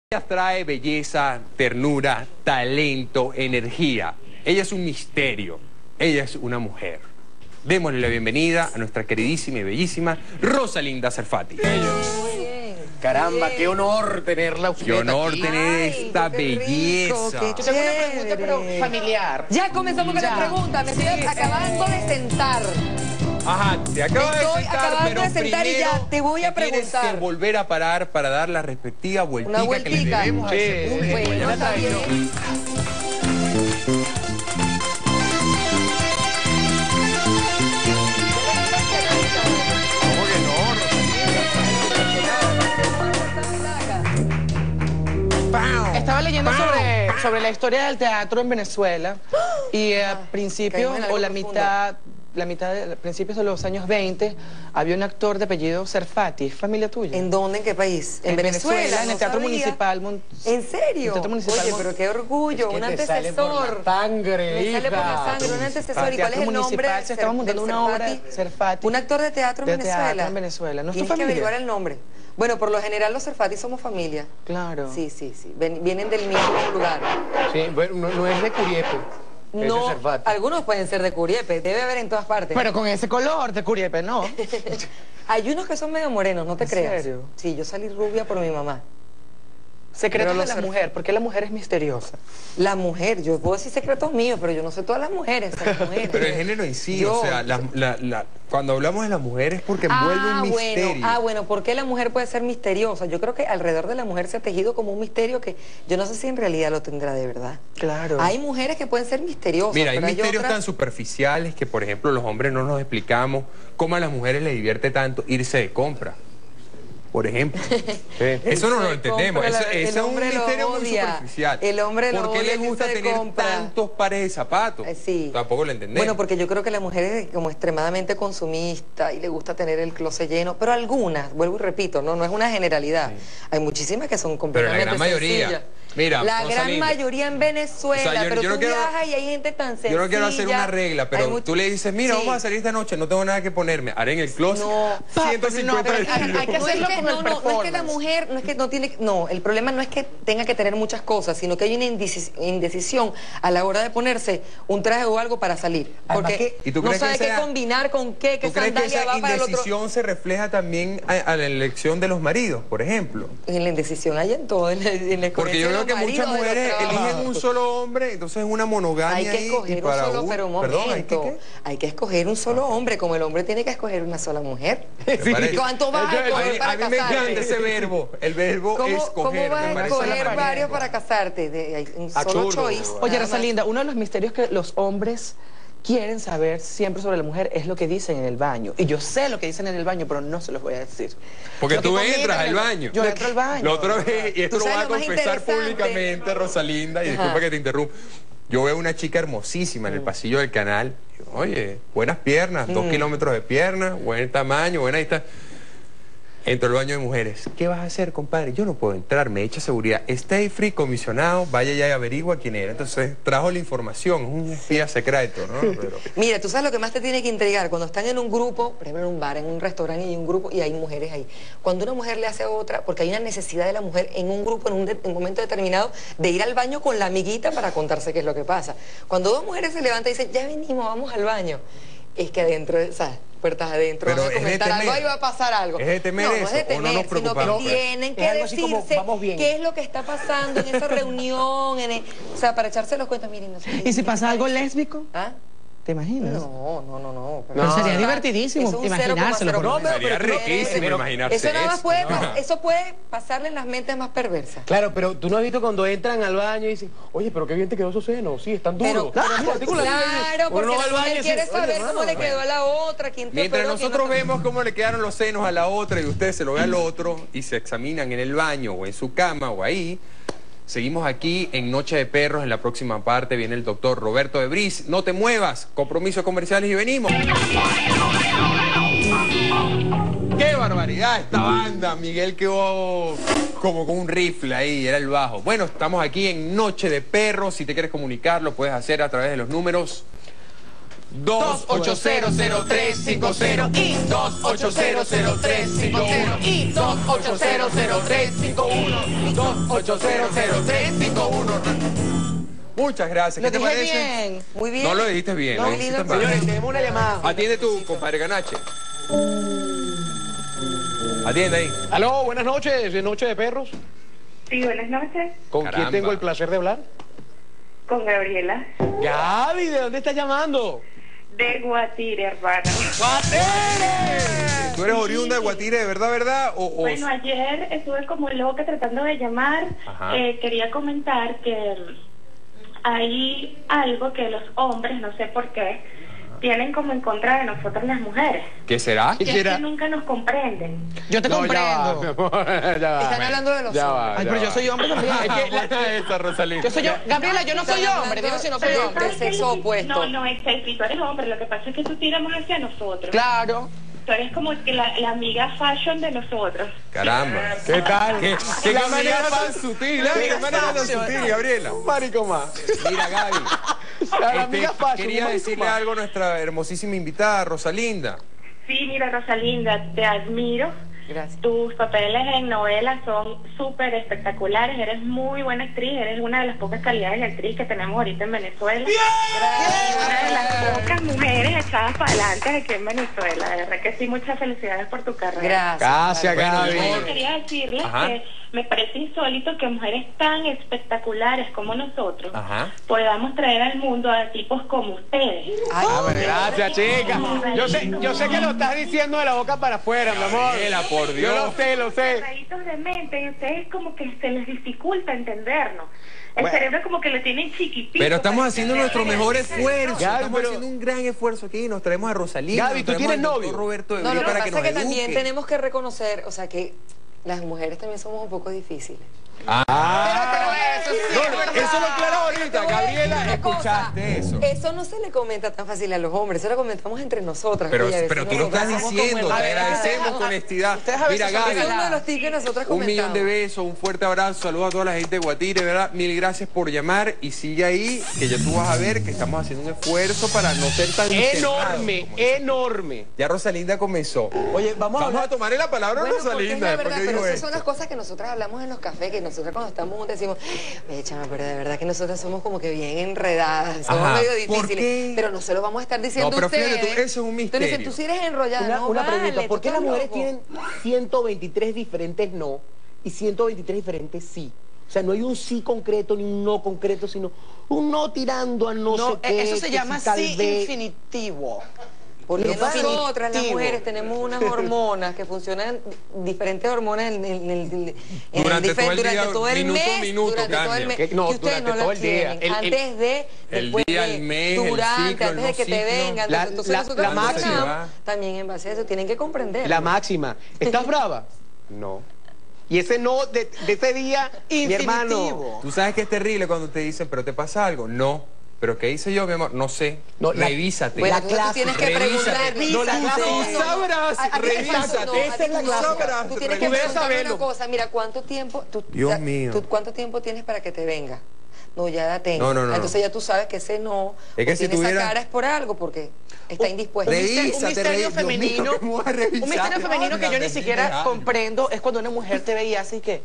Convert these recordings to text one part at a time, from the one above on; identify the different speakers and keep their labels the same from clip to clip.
Speaker 1: Ella trae belleza, ternura, talento, energía. Ella es un misterio. Ella es una mujer. Démosle la bienvenida a nuestra queridísima y bellísima Rosalinda Serfati.
Speaker 2: Caramba, qué honor tenerla usted.
Speaker 1: Qué honor
Speaker 2: aquí.
Speaker 1: tener esta belleza.
Speaker 2: Yo tengo una pregunta, pero familiar.
Speaker 3: Ya comenzamos con la pregunta. Me estoy acabando de sentar.
Speaker 1: Ajá, te acabas de
Speaker 3: Estoy
Speaker 1: sentar,
Speaker 3: acabando
Speaker 1: pero
Speaker 3: de sentar y
Speaker 1: primero
Speaker 3: ya te voy a preguntar.
Speaker 1: tienes que volver a parar para dar la respectiva vueltica, que le
Speaker 3: vueltica.
Speaker 1: debemos a ese
Speaker 2: Sí,
Speaker 1: público.
Speaker 3: Bueno,
Speaker 1: Ya
Speaker 3: está bien.
Speaker 1: ¿Cómo que no?
Speaker 2: Estaba leyendo sobre la historia del teatro en Venezuela y al principio,
Speaker 3: caímos en
Speaker 2: o
Speaker 3: algo
Speaker 2: la mitad de principios de los años 20, había un actor de apellido Serfati. ¿Es familia tuya?
Speaker 3: ¿En dónde? ¿En qué país?
Speaker 2: En Venezuela, en
Speaker 3: no
Speaker 2: el Teatro
Speaker 3: sabía.
Speaker 2: Municipal.
Speaker 3: ¿En serio?
Speaker 2: El Teatro Municipal
Speaker 3: Oye, pero qué orgullo, un antecesor.
Speaker 2: Sangre,
Speaker 3: Me sale por la sangre, un antecesor. ¿Y cuál es el nombre?
Speaker 2: Se estaba montando una obra de Serfati.
Speaker 3: Un actor de teatro en
Speaker 2: De
Speaker 3: Venezuela.
Speaker 2: teatro en Venezuela. ¿No es tu
Speaker 3: Tienes que
Speaker 2: familia?
Speaker 3: averiguar el nombre. Bueno, por lo general los Serfati somos familia.
Speaker 2: Claro.
Speaker 3: Sí. Vienen del mismo lugar.
Speaker 4: Sí, bueno, no es de Curiepe. Es de
Speaker 3: No,
Speaker 4: Serfati.
Speaker 3: algunos pueden ser de Curiepe, debe haber en todas partes.
Speaker 2: Pero con ese color de Curiepe, ¿no?
Speaker 3: Hay unos que son medio morenos, no te
Speaker 2: ¿En
Speaker 3: creas.
Speaker 2: serio?
Speaker 3: Sí, yo salí rubia por mi mamá.
Speaker 2: Secretos
Speaker 3: Pero
Speaker 2: de la
Speaker 3: los
Speaker 2: mujer. ¿Por qué la mujer es misteriosa?
Speaker 3: La mujer, yo puedo decir secretos míos, pero yo no sé todas las mujeres. Son mujeres.
Speaker 1: Pero el género en sí,
Speaker 3: Yo-
Speaker 1: o sea, cuando hablamos de la mujer es porque envuelve un misterio.
Speaker 3: Bueno, ¿por qué la mujer puede ser misteriosa? Yo creo que alrededor de la mujer se ha tejido como un misterio que yo no sé si en realidad lo tendrá de verdad.
Speaker 2: Claro.
Speaker 3: Hay mujeres que pueden ser misteriosas.
Speaker 1: Mira, hay
Speaker 3: pero
Speaker 1: misterios
Speaker 3: otras-
Speaker 1: tan superficiales que, por ejemplo, los hombres no nos explicamos cómo a las mujeres les divierte tanto irse de compra. Por ejemplo. Eso no lo entendemos. Eso es un misterio muy superficial.
Speaker 3: El hombre lo
Speaker 1: ¿Por qué
Speaker 3: odia,
Speaker 1: le gusta
Speaker 3: irse de
Speaker 1: tener
Speaker 3: compra?
Speaker 1: tantos pares de zapatos?
Speaker 3: Sí.
Speaker 1: Tampoco lo entendemos.
Speaker 3: Bueno, porque yo creo que la mujer es como extremadamente consumista y le gusta tener el closet lleno, pero algunas, vuelvo y repito, no es una generalidad. Hay muchísimas que son
Speaker 1: Pero
Speaker 3: completamente
Speaker 1: la gran mayoría.
Speaker 3: sencillas.
Speaker 1: Mira,
Speaker 3: la gran
Speaker 1: Rosalinda,
Speaker 3: mayoría en Venezuela,
Speaker 1: o sea,
Speaker 3: pero
Speaker 1: yo no
Speaker 3: tú
Speaker 1: quiero-
Speaker 3: viajas y hay gente tan sencilla.
Speaker 1: yo no quiero hacer una regla, pero
Speaker 3: Hay much-
Speaker 1: tú le dices, mira,
Speaker 3: Sí.
Speaker 1: vamos a salir esta noche, no tengo nada que ponerme. Haré en el closet
Speaker 3: No.
Speaker 1: 150
Speaker 2: pero hay que
Speaker 1: kilos.
Speaker 2: hacerlo con el
Speaker 3: no es que la
Speaker 2: performance.
Speaker 3: mujer, no es que no tiene, no, el problema no es que tenga que tener muchas cosas, sino que hay una indecisión a la hora de ponerse un traje o algo para salir.
Speaker 2: Además
Speaker 3: Porque
Speaker 1: ¿y tú
Speaker 3: no
Speaker 1: crees que
Speaker 3: sabe qué
Speaker 1: esa-
Speaker 3: combinar con qué
Speaker 1: ¿Tú crees que
Speaker 3: sandalia
Speaker 1: esa
Speaker 3: va para el otro.
Speaker 1: indecisión se refleja también a la elección de los maridos, por ejemplo?
Speaker 3: En la indecisión hay en todo, en la
Speaker 1: Porque yo veo que muchas mujeres eligen un solo hombre, entonces es una monogamia
Speaker 3: Hay que
Speaker 1: ahí, y
Speaker 3: escoger un
Speaker 1: para
Speaker 3: solo, pero un momento.
Speaker 1: Perdón, ¿hay que qué?
Speaker 3: Hay que escoger un solo hombre, como el hombre tiene que escoger una sola mujer.
Speaker 1: Me parece.
Speaker 3: ¿Cuánto vas a escoger para
Speaker 1: A mí me
Speaker 3: casarte?
Speaker 1: encanta ese verbo, el verbo
Speaker 3: ¿Cómo
Speaker 1: escoger.
Speaker 3: vas
Speaker 1: me
Speaker 3: a
Speaker 1: parece
Speaker 3: escoger
Speaker 1: magnífico.
Speaker 3: varios para casarte? Hay un solo
Speaker 1: Absurdo.
Speaker 3: choice.
Speaker 2: Oye,
Speaker 3: nada más.
Speaker 2: Rosalinda, uno de los misterios que los hombres quieren saber siempre sobre la mujer es lo que dicen en el baño. Y yo sé lo que dicen en el baño, pero no se los voy a decir.
Speaker 1: Porque
Speaker 2: Lo que
Speaker 1: tú
Speaker 2: comentan
Speaker 1: entras
Speaker 2: en
Speaker 1: al
Speaker 2: el-
Speaker 1: baño.
Speaker 2: Yo entro al baño.
Speaker 1: La otra vez, y esto
Speaker 3: Tú
Speaker 1: lo vas
Speaker 3: sabes
Speaker 1: a
Speaker 3: lo más
Speaker 1: confesar
Speaker 3: interesante.
Speaker 1: públicamente, Rosalinda, y
Speaker 3: Ajá.
Speaker 1: disculpa que te interrumpa. Yo veo una chica hermosísima en el pasillo del canal. Oye, buenas piernas, 2 kilómetros de piernas, buen tamaño, buena está. Entro al baño de mujeres. ¿Qué vas a hacer, compadre? Yo no puedo entrar, me echa seguridad. Stay free, comisionado, vaya ya y averigua quién era. Entonces trajo la información, un espía secreto, ¿no? Pero...
Speaker 3: Mira, tú sabes lo que más te tiene que intrigar cuando están en un grupo, por ejemplo en un bar, en un restaurante y hay un grupo y hay mujeres ahí. Cuando una mujer le hace a otra, porque hay una necesidad de la mujer en un grupo, en un momento determinado, de ir al baño con la amiguita para contarse qué es lo que pasa. Cuando dos mujeres se levantan y dicen, ya venimos, vamos al baño, es que adentro, ¿sabes? Puertas adentro,
Speaker 1: Pero
Speaker 3: van a
Speaker 1: es de
Speaker 3: comentar
Speaker 1: temer.
Speaker 3: algo, ahí va a pasar algo.
Speaker 1: ¿Es de temer
Speaker 3: no, no es de
Speaker 1: eso, o no
Speaker 3: temer,
Speaker 1: nos
Speaker 3: sino que
Speaker 1: preocupamos?
Speaker 3: tienen que
Speaker 4: Es algo así como,
Speaker 3: decirse
Speaker 4: vamos bien.
Speaker 3: qué es lo que está pasando en esa reunión, o sea, para echarse los cuentos, miren, no sé
Speaker 2: ¿Y si pasa algo lésbico?
Speaker 3: ¿Ah?
Speaker 2: ¿Te imaginas?
Speaker 3: No.
Speaker 2: Pero sería
Speaker 3: no.
Speaker 2: divertidísimo
Speaker 3: Es un
Speaker 2: imaginárselo.
Speaker 3: 0,0.
Speaker 2: por lo menos.
Speaker 1: Sería riquísimo imaginarse
Speaker 3: Eso nada más
Speaker 1: eso.
Speaker 3: puede, eso puede pasarle en las mentes más perversas.
Speaker 4: Claro, pero tú no has visto cuando entran al baño y dicen, oye, pero qué bien te quedó esos senos, sí, están duros.
Speaker 3: Claro, porque
Speaker 4: Uno va
Speaker 3: la
Speaker 4: al baño
Speaker 3: mujer
Speaker 4: y
Speaker 3: quiere
Speaker 4: dice,
Speaker 3: saber
Speaker 4: oye,
Speaker 3: cómo le
Speaker 4: hermano,
Speaker 3: quedó a la otra, quién te
Speaker 1: Mientras
Speaker 3: operó, quién
Speaker 1: nosotros
Speaker 3: no te-
Speaker 1: vemos cómo le quedaron los senos a la otra y usted se lo ve al otro y se examinan en el baño o en su cama o ahí, seguimos aquí en Noche de Perros. En la próxima parte viene el doctor Roberto de Bris. No te muevas, compromisos comerciales y venimos. ¡Qué barbaridad esta banda! Miguel quedó como con un rifle ahí, era el bajo. Bueno, estamos aquí en Noche de Perros. Si te quieres comunicar, lo puedes hacer a través de los números
Speaker 4: 2800350 y 2800350 y 2800351 2800351.
Speaker 1: Muchas gracias.
Speaker 2: Lo
Speaker 1: ¿Qué te
Speaker 2: dije
Speaker 1: parece?
Speaker 2: bien.
Speaker 3: Muy bien.
Speaker 1: No lo dijiste bien.
Speaker 3: No,
Speaker 1: lo
Speaker 3: muy
Speaker 1: dijiste
Speaker 3: lindo.
Speaker 1: mal.
Speaker 4: Señores, tenemos una llamada.
Speaker 1: Atiende tú, compadre Ganache. Atiende ahí.
Speaker 4: Aló, buenas noches, de Noche de Perros.
Speaker 5: Sí, buenas noches.
Speaker 4: ¿Con
Speaker 1: Caramba.
Speaker 4: quién tengo el placer de hablar?
Speaker 5: Con Gabriela.
Speaker 4: Gaby, ¿de dónde estás llamando?
Speaker 5: De Guatire, hermano.
Speaker 1: ¿Tú eres oriunda de Guatire, de verdad?
Speaker 5: Bueno, ayer estuve como loca tratando de llamar.
Speaker 1: Ajá.
Speaker 5: Quería comentar que hay algo que los hombres, no sé por qué, tienen como en contra de nosotras las mujeres.
Speaker 1: ¿Qué será?
Speaker 5: Que es que nunca nos comprenden.
Speaker 2: Yo te
Speaker 4: No, ya va,
Speaker 2: comprendo.
Speaker 4: mi amor, ya va.
Speaker 3: Están hablando de los
Speaker 4: Ya
Speaker 3: hombres.
Speaker 4: va,
Speaker 2: Ay,
Speaker 4: ya
Speaker 2: pero yo
Speaker 4: va.
Speaker 2: soy hombre también.
Speaker 4: Es que
Speaker 1: Esa Rosalía.
Speaker 2: Yo soy yo. Gabriela, yo no soy hombre. Dime si no soy
Speaker 3: Pero-
Speaker 2: hombre.
Speaker 3: del sexo opuesto.
Speaker 5: No, no, es que tú eres hombre. Lo que pasa es que tú tiras más hacia nosotros.
Speaker 2: Claro.
Speaker 5: Tú eres como que la amiga fashion de nosotros.
Speaker 1: Caramba.
Speaker 4: ¿Qué tal?
Speaker 1: ¿Qué manera tan sutil, ¿eh? ¿Qué manera tan sutil, Gabriela?
Speaker 4: Un marico más.
Speaker 1: Mira, Gaby.
Speaker 4: La amiga fashion,
Speaker 1: Quería
Speaker 4: un marico
Speaker 1: decirle
Speaker 4: más.
Speaker 1: algo a nuestra hermosísima invitada, Rosalinda.
Speaker 5: Sí, mira, Rosalinda, te admiro.
Speaker 3: Gracias.
Speaker 5: Tus papeles en novelas son súper espectaculares. Eres muy buena actriz. Eres una de las pocas calidades de actriz que tenemos ahorita en Venezuela. Una de las pocas mujeres echadas para adelante aquí en Venezuela. De verdad que sí, muchas felicidades por tu carrera.
Speaker 3: Gracias.
Speaker 4: Gracias,
Speaker 1: Bueno,
Speaker 4: Gaby.
Speaker 5: Yo quería decirles
Speaker 1: Ajá.
Speaker 5: que me parece insólito que mujeres tan espectaculares como nosotros
Speaker 1: Ajá.
Speaker 5: podamos traer al mundo a tipos como ustedes.
Speaker 3: Ay,
Speaker 4: Gracias, chica. Yo sé que lo estás diciendo de la boca para afuera, mi amor.
Speaker 1: Gabriela, por Dios.
Speaker 4: Yo lo sé.
Speaker 5: Cerraditos de mente, y ustedes como que se les dificulta entendernos. El
Speaker 4: Bueno.
Speaker 5: cerebro como que lo tienen chiquitito.
Speaker 1: Pero estamos
Speaker 5: para
Speaker 1: haciendo
Speaker 5: entender.
Speaker 1: nuestro mejor esfuerzo.
Speaker 4: Gaby,
Speaker 1: Estamos
Speaker 4: pero-
Speaker 1: haciendo un gran esfuerzo aquí. Nos traemos a Rosalinda.
Speaker 4: Gaby,
Speaker 1: nos
Speaker 4: ¿tú
Speaker 1: traemos
Speaker 4: tienes
Speaker 1: al doctor
Speaker 4: novio?
Speaker 1: Roberto de
Speaker 3: No, lo
Speaker 1: Brie
Speaker 3: que
Speaker 1: para que
Speaker 3: pasa
Speaker 1: nos
Speaker 3: es que también
Speaker 1: eduque.
Speaker 3: tenemos que reconocer, o sea, que las mujeres también somos un poco difíciles.
Speaker 1: Ah,
Speaker 3: Pero eso sí
Speaker 1: no,
Speaker 3: es verdad.
Speaker 1: eso lo aclaro ahorita,
Speaker 3: Te voy a decir
Speaker 1: Gabriela,
Speaker 3: una cosa.
Speaker 1: escuchaste eso.
Speaker 3: Eso no se le comenta tan fácil a los hombres, eso lo comentamos entre nosotras.
Speaker 1: pero,
Speaker 3: y a veces
Speaker 1: pero tú lo
Speaker 3: nosotras
Speaker 1: estás
Speaker 3: somos
Speaker 1: diciendo,
Speaker 3: como
Speaker 1: te
Speaker 3: el-
Speaker 1: agradecemos con honestidad.
Speaker 2: Ustedes a veces
Speaker 1: Mira,
Speaker 2: son
Speaker 1: Gaby,
Speaker 3: Ese es uno de los tips que nosotras
Speaker 1: un millón
Speaker 3: comentamos.
Speaker 1: de besos, un fuerte abrazo, saludos a toda la gente de Guatire, ¿verdad? Mil gracias por llamar y sigue ahí, que ya tú vas a ver que estamos haciendo un esfuerzo para no ser tan
Speaker 4: Enorme,
Speaker 1: cerrados, como dicen.
Speaker 4: enorme.
Speaker 1: Ya Rosalinda comenzó.
Speaker 2: Oye, vamos a
Speaker 1: Vamos a
Speaker 2: hablar.
Speaker 1: tomarle la palabra a
Speaker 3: Bueno, porque es
Speaker 1: Rosalinda.
Speaker 3: la verdad,
Speaker 1: porque
Speaker 3: pero
Speaker 1: dijo
Speaker 3: esas son
Speaker 1: esto.
Speaker 3: las cosas que nosotras hablamos en los cafés, que nosotras cuando estamos juntas decimos, oye, chama, pero de verdad que nosotras somos como que bien enredadas, somos
Speaker 1: Ajá.
Speaker 3: medio
Speaker 1: ¿Por
Speaker 3: difíciles,
Speaker 1: qué?
Speaker 3: pero no se lo vamos a estar diciendo
Speaker 1: No, pero
Speaker 3: ustedes.
Speaker 1: fíjate tú, eso es un misterio.
Speaker 3: Entonces, tú sí eres enrollada,
Speaker 4: Una,
Speaker 3: no
Speaker 4: una
Speaker 3: vale,
Speaker 4: pregunta, ¿por
Speaker 3: tú
Speaker 4: qué las
Speaker 3: estás
Speaker 4: mujeres
Speaker 3: loco.
Speaker 4: tienen 123 diferentes no y 123 diferentes sí? O sea, no hay un sí concreto ni un no concreto, sino un no tirando a no,
Speaker 2: No,
Speaker 4: sé qué.
Speaker 2: eso se
Speaker 4: que
Speaker 2: llama
Speaker 4: si tal
Speaker 2: sí
Speaker 4: vez.
Speaker 2: infinitivo.
Speaker 3: Porque
Speaker 2: Pero
Speaker 3: nosotras, las
Speaker 2: definitivo.
Speaker 3: mujeres, tenemos unas hormonas que funcionan, diferentes hormonas
Speaker 1: Durante todo el día,
Speaker 3: durante todo el
Speaker 1: minuto a
Speaker 3: mes,
Speaker 1: minuto
Speaker 3: durante todo el
Speaker 1: cambian.
Speaker 3: mes,
Speaker 4: Que no,
Speaker 3: y ustedes
Speaker 4: durante
Speaker 3: no
Speaker 4: todo
Speaker 3: las
Speaker 4: el día.
Speaker 3: tienen. Antes de,
Speaker 1: el
Speaker 3: después
Speaker 1: día,
Speaker 3: de,
Speaker 1: el mes, el
Speaker 3: durante,
Speaker 1: ciclo, el
Speaker 3: antes de
Speaker 1: no
Speaker 3: que te
Speaker 1: ciclo.
Speaker 3: vengan.
Speaker 4: La-
Speaker 3: Entonces
Speaker 4: la
Speaker 3: nosotros
Speaker 4: máxima.
Speaker 3: funcionamos también en base a eso. Tienen que comprender.
Speaker 4: La máxima. ¿Estás brava? No. Y ese no de ese día, mi hermano.
Speaker 2: Infinitivo.
Speaker 1: Tú sabes que es terrible cuando te dicen, pero te pasa algo. No. ¿Pero qué hice yo, mi amor? No sé.
Speaker 4: No,
Speaker 1: Revísate.
Speaker 3: Bueno,
Speaker 4: La
Speaker 3: entonces tú
Speaker 4: clase,
Speaker 3: tienes que
Speaker 1: revísate.
Speaker 3: preguntar.
Speaker 4: No, la clase.
Speaker 3: Tú
Speaker 1: sabrás, revísate.
Speaker 4: Esa es la clase.
Speaker 3: Tú tienes
Speaker 4: Tú
Speaker 3: que
Speaker 4: debes
Speaker 3: preguntarme
Speaker 4: saberlo.
Speaker 3: una cosa. Mira, ¿cuánto tiempo?
Speaker 1: Dios mío.
Speaker 3: ¿Cuánto tiempo tienes para que te venga? No, ya la tengo.
Speaker 1: No.
Speaker 3: Entonces ya tú sabes que ese no.
Speaker 1: Es que
Speaker 3: o
Speaker 1: si
Speaker 3: tiene
Speaker 1: tuviera-
Speaker 3: esa cara es por algo, porque está indispuesto.
Speaker 1: Revísate,
Speaker 2: Un misterio
Speaker 1: Dios mío,
Speaker 2: femenino,
Speaker 1: ¿qué me voy a revisar?
Speaker 2: un misterio femenino que yo ni siquiera
Speaker 1: Bendita.
Speaker 2: comprendo es cuando una mujer te veía así que.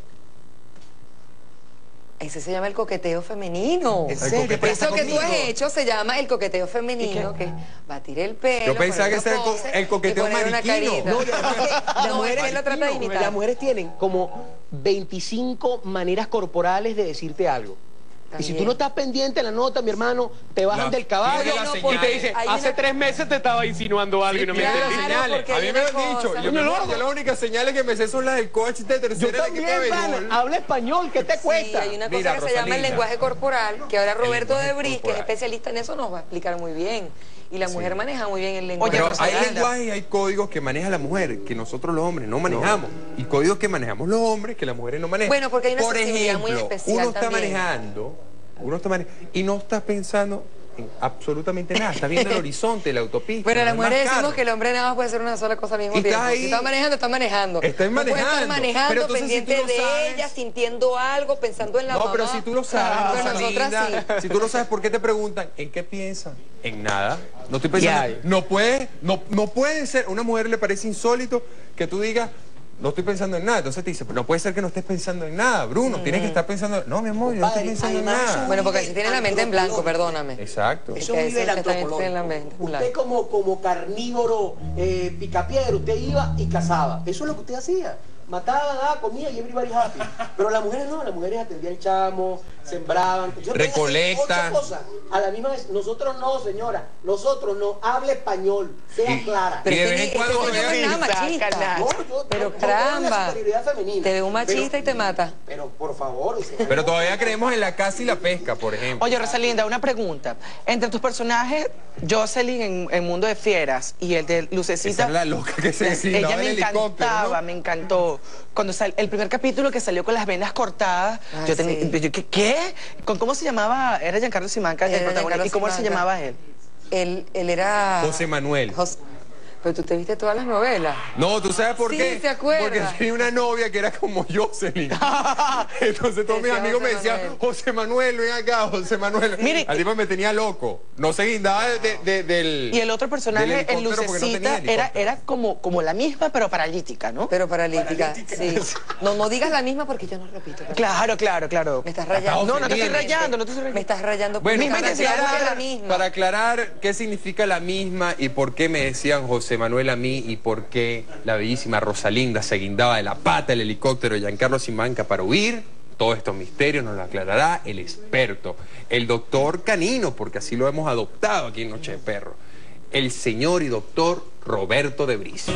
Speaker 3: Ese se llama el coqueteo femenino.
Speaker 2: ¿En serio?
Speaker 1: coqueteo.
Speaker 2: Pero está
Speaker 3: Eso que tú has
Speaker 2: conmigo.
Speaker 3: hecho se llama el coqueteo femenino, que es batir el pelo.
Speaker 1: Yo pensaba que
Speaker 3: poner
Speaker 1: ese era
Speaker 3: pose
Speaker 1: el coqueteo
Speaker 3: y poner una
Speaker 1: mariquino.
Speaker 3: carita.
Speaker 4: No, ya, las
Speaker 3: No,
Speaker 4: mujeres,
Speaker 3: él lo trata de imitar.
Speaker 4: las mujeres tienen como 25 maneras corporales de decirte algo. Y si
Speaker 3: También.
Speaker 4: tú no estás pendiente de la nota, mi hermano, te bajan
Speaker 1: La-
Speaker 4: del caballo
Speaker 1: tiene las
Speaker 4: y te
Speaker 1: señales.
Speaker 4: dicen,
Speaker 3: Hay
Speaker 4: hace
Speaker 3: una-
Speaker 4: 3 meses te estaba insinuando algo y no me
Speaker 3: claro,
Speaker 4: entendí.
Speaker 1: Señales.
Speaker 3: porque
Speaker 1: A mí
Speaker 3: hay
Speaker 1: me lo
Speaker 3: una
Speaker 1: han dicho.
Speaker 3: cosa.
Speaker 1: Yo,
Speaker 4: Coño, loco.
Speaker 1: yo las únicas señales que me sé son las del coach de
Speaker 4: Yo
Speaker 1: tercera del equipo de
Speaker 4: también, pana,
Speaker 1: béisbol.
Speaker 4: habla español, ¿qué te
Speaker 3: Sí,
Speaker 4: cuesta?
Speaker 3: hay una cosa
Speaker 1: Mira,
Speaker 3: que se llama el
Speaker 1: Rosalinda.
Speaker 3: lenguaje corporal, que ahora Roberto
Speaker 1: lenguaje
Speaker 3: de Bris, que es
Speaker 1: corporal.
Speaker 3: especialista en eso, nos va a explicar muy bien. Y la mujer maneja muy bien el lenguaje
Speaker 1: Pero
Speaker 3: corporal.
Speaker 1: hay lenguajes y hay códigos que maneja la mujer, que nosotros los hombres no manejamos. Y códigos que manejamos los hombres, que las mujeres no manejan.
Speaker 3: Bueno, porque hay una
Speaker 1: Por
Speaker 3: sensibilidad muy
Speaker 1: ejemplo,
Speaker 3: especial
Speaker 1: uno está
Speaker 3: también.
Speaker 1: manejando y no estás pensando, en absolutamente nada. Estás viendo el horizonte, la autopista.
Speaker 3: Pero
Speaker 1: no
Speaker 3: las
Speaker 1: hay más
Speaker 3: mujeres decimos
Speaker 1: carro.
Speaker 3: que el hombre nada más puede hacer una sola cosa al mismo
Speaker 1: Y
Speaker 3: tiempo.
Speaker 1: estás ahí.
Speaker 3: Si está manejando, está manejando.
Speaker 1: Estás
Speaker 3: No puede estar
Speaker 1: manejando. Pero
Speaker 3: manejando,
Speaker 1: entonces, si
Speaker 3: pendiente
Speaker 1: tú lo
Speaker 3: de
Speaker 1: sabes-
Speaker 3: ella, sintiendo algo, pensando en la
Speaker 1: No,
Speaker 3: mamá.
Speaker 1: pero si tú lo sabes,
Speaker 3: Pero nosotras
Speaker 1: Rosalinda,
Speaker 3: sí.
Speaker 1: si tú lo sabes, ¿por qué te preguntan? ¿En qué piensan? En nada. No estoy pensando.
Speaker 4: Ya.
Speaker 1: No puede ser. A una mujer le parece insólito que tú digas, no estoy pensando en nada. Entonces te dice, pero no puede ser que no estés pensando en nada, Bruno. Tienes que estar pensando. No, mi amor, yo no estoy
Speaker 4: Compadre,
Speaker 1: pensando en
Speaker 4: además,
Speaker 1: nada.
Speaker 3: Bueno, porque si tiene la mente en blanco, perdóname.
Speaker 1: Exacto.
Speaker 4: Eso
Speaker 3: que
Speaker 4: es un nivel
Speaker 3: eso también tiene la
Speaker 4: antropológico.
Speaker 3: mente
Speaker 4: Usted
Speaker 3: blanca.
Speaker 4: como carnívoro picapiedra, usted iba y cazaba. Eso es lo que usted hacía. Mataba, daba, comía y everybody happy. Pero las mujeres no, las mujeres atendían el chamo, sembraban. Yo tenía que hacer
Speaker 1: Recolecta.
Speaker 4: 8 cosas a la misma vez. Nosotros no, señora. Nosotros no. Hable español. Sea clara.
Speaker 1: Y de vez en
Speaker 3: este
Speaker 1: cuando
Speaker 3: coño no es nada machista.
Speaker 4: No,
Speaker 3: Pero
Speaker 4: yo veo la
Speaker 3: caramba,
Speaker 4: superioridad femenina.
Speaker 3: te ve un machista
Speaker 4: Pero-
Speaker 3: y te mata.
Speaker 4: Pero por favor.
Speaker 1: Pero todavía creemos en la caza y la pesca, por ejemplo.
Speaker 2: Oye, Rosalinda, una pregunta. Entre tus personajes, Jocelyn en Mundo de Fieras y el de Lucecita...
Speaker 1: Esa es la loca que se deslindaba
Speaker 2: Ella me
Speaker 1: del helicóptero,
Speaker 2: encantaba,
Speaker 1: ¿no?
Speaker 2: me encantó. Cuando el primer capítulo que salió con las venas cortadas,
Speaker 3: Ah,
Speaker 2: yo tenía...
Speaker 3: sí.
Speaker 2: yo, ¿qué? ¿Cómo se llamaba? Era Giancarlo Simanca el
Speaker 3: Era
Speaker 2: protagonista.
Speaker 3: Giancarlo
Speaker 2: ¿Y cómo se
Speaker 3: Simanca.
Speaker 2: llamaba él?
Speaker 3: Él era...
Speaker 1: José Manuel.
Speaker 3: Pero tú te viste todas las novelas.
Speaker 1: No, ¿tú sabes por
Speaker 3: Sí,
Speaker 1: qué?
Speaker 3: ¿se acuerda?
Speaker 1: Porque tenía una novia que era como Jocelyn. Entonces todos mis
Speaker 3: Decía
Speaker 1: amigos me
Speaker 3: José
Speaker 1: decían,
Speaker 3: Manuel.
Speaker 1: José Manuel, ven acá, José Manuel.
Speaker 2: Mire,
Speaker 1: Al tipo me tenía loco. No se guindaba del...
Speaker 2: Y el otro
Speaker 1: del
Speaker 2: personaje, en
Speaker 1: helicóptero porque no
Speaker 2: Lucecita,
Speaker 1: tenía helicóptero.
Speaker 2: era como la misma, pero paralítica, ¿no?
Speaker 3: Pero paralítica, sí. No digas la misma porque yo no repito.
Speaker 2: Claro, claro, claro.
Speaker 3: Me estás rayando.
Speaker 2: No, no te estoy
Speaker 1: ofendiendo.
Speaker 2: rayando, no te estoy
Speaker 3: Me
Speaker 2: rayando.
Speaker 3: estás rayando.
Speaker 1: Bueno,
Speaker 3: Me
Speaker 2: para
Speaker 3: estás diciendo que es la
Speaker 1: aclarar,
Speaker 3: misma.
Speaker 1: para aclarar qué significa la misma y por qué me decían José Manuel a mí y por qué la bellísima Rosalinda se guindaba de la pata del helicóptero de Giancarlo Simanca para huir, todos estos misterios nos lo aclarará el experto, el doctor canino, porque así lo hemos adoptado aquí en Noche de Perro, el señor y doctor Roberto de Bris.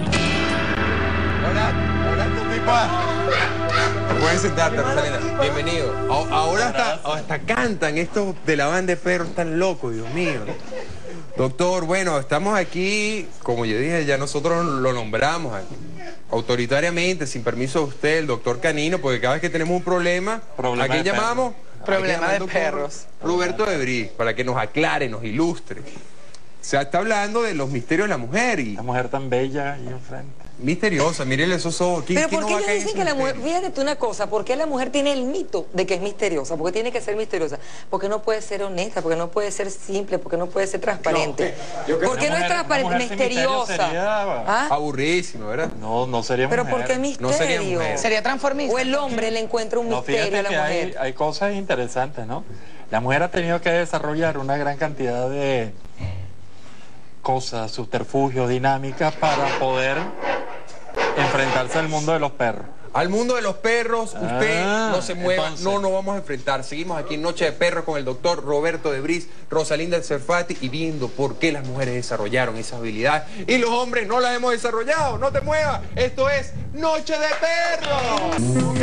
Speaker 1: Hola, tu tipa. Puedes sentarte, Rosalinda. Bienvenido. Ahora hasta cantan estos de la banda de perros tan locos, Dios mío. Doctor, bueno, estamos aquí, como yo dije, ya nosotros lo nombramos autoritariamente, sin permiso de usted, el doctor canino, porque cada vez que tenemos un problema,
Speaker 6: Problema
Speaker 1: ¿a quién
Speaker 6: de perro.
Speaker 1: llamamos?
Speaker 2: Problema
Speaker 1: Aquí
Speaker 2: de
Speaker 1: al doctor
Speaker 2: perros.
Speaker 1: Roberto de Bris, para que nos aclare, nos ilustre. Se está hablando de los misterios de la mujer y
Speaker 6: La mujer tan bella ahí enfrente.
Speaker 1: misteriosa, mírenle esos ojos.
Speaker 3: Pero ¿por
Speaker 1: no
Speaker 3: qué
Speaker 1: va a
Speaker 3: ellos
Speaker 1: caer en
Speaker 3: dicen
Speaker 1: ese
Speaker 3: que la mujer,
Speaker 1: misterio?
Speaker 3: fíjate tú una cosa, ¿por qué la mujer tiene el mito de que es misteriosa? ¿Por qué tiene que ser misteriosa? Porque no puede ser honesta, porque no puede ser simple, porque no puede ser transparente. ¿Por qué no es transparente? Misteriosa. ¿Ah?
Speaker 1: Aburridísimo, ¿verdad?
Speaker 6: No sería
Speaker 3: Pero
Speaker 6: mujer.
Speaker 3: ¿por qué misterio?
Speaker 1: No sería mujer.
Speaker 2: Sería transformista.
Speaker 3: O el hombre le encuentra un
Speaker 6: No,
Speaker 3: misterio a
Speaker 6: fíjate
Speaker 3: la
Speaker 6: que
Speaker 3: mujer.
Speaker 6: hay cosas interesantes, ¿no? La mujer ha tenido que desarrollar una gran cantidad de cosas, subterfugios, dinámicas para poder enfrentarse al mundo de los perros.
Speaker 1: Al mundo de los perros, usted no se mueva,
Speaker 6: entonces.
Speaker 1: no nos vamos a enfrentar. Seguimos aquí en Noche de Perros con el doctor Roberto de Bris, Rosalinda Cerfati y viendo por qué las mujeres desarrollaron esa habilidad y los hombres no las hemos desarrollado. No te muevas, esto es Noche de Perros.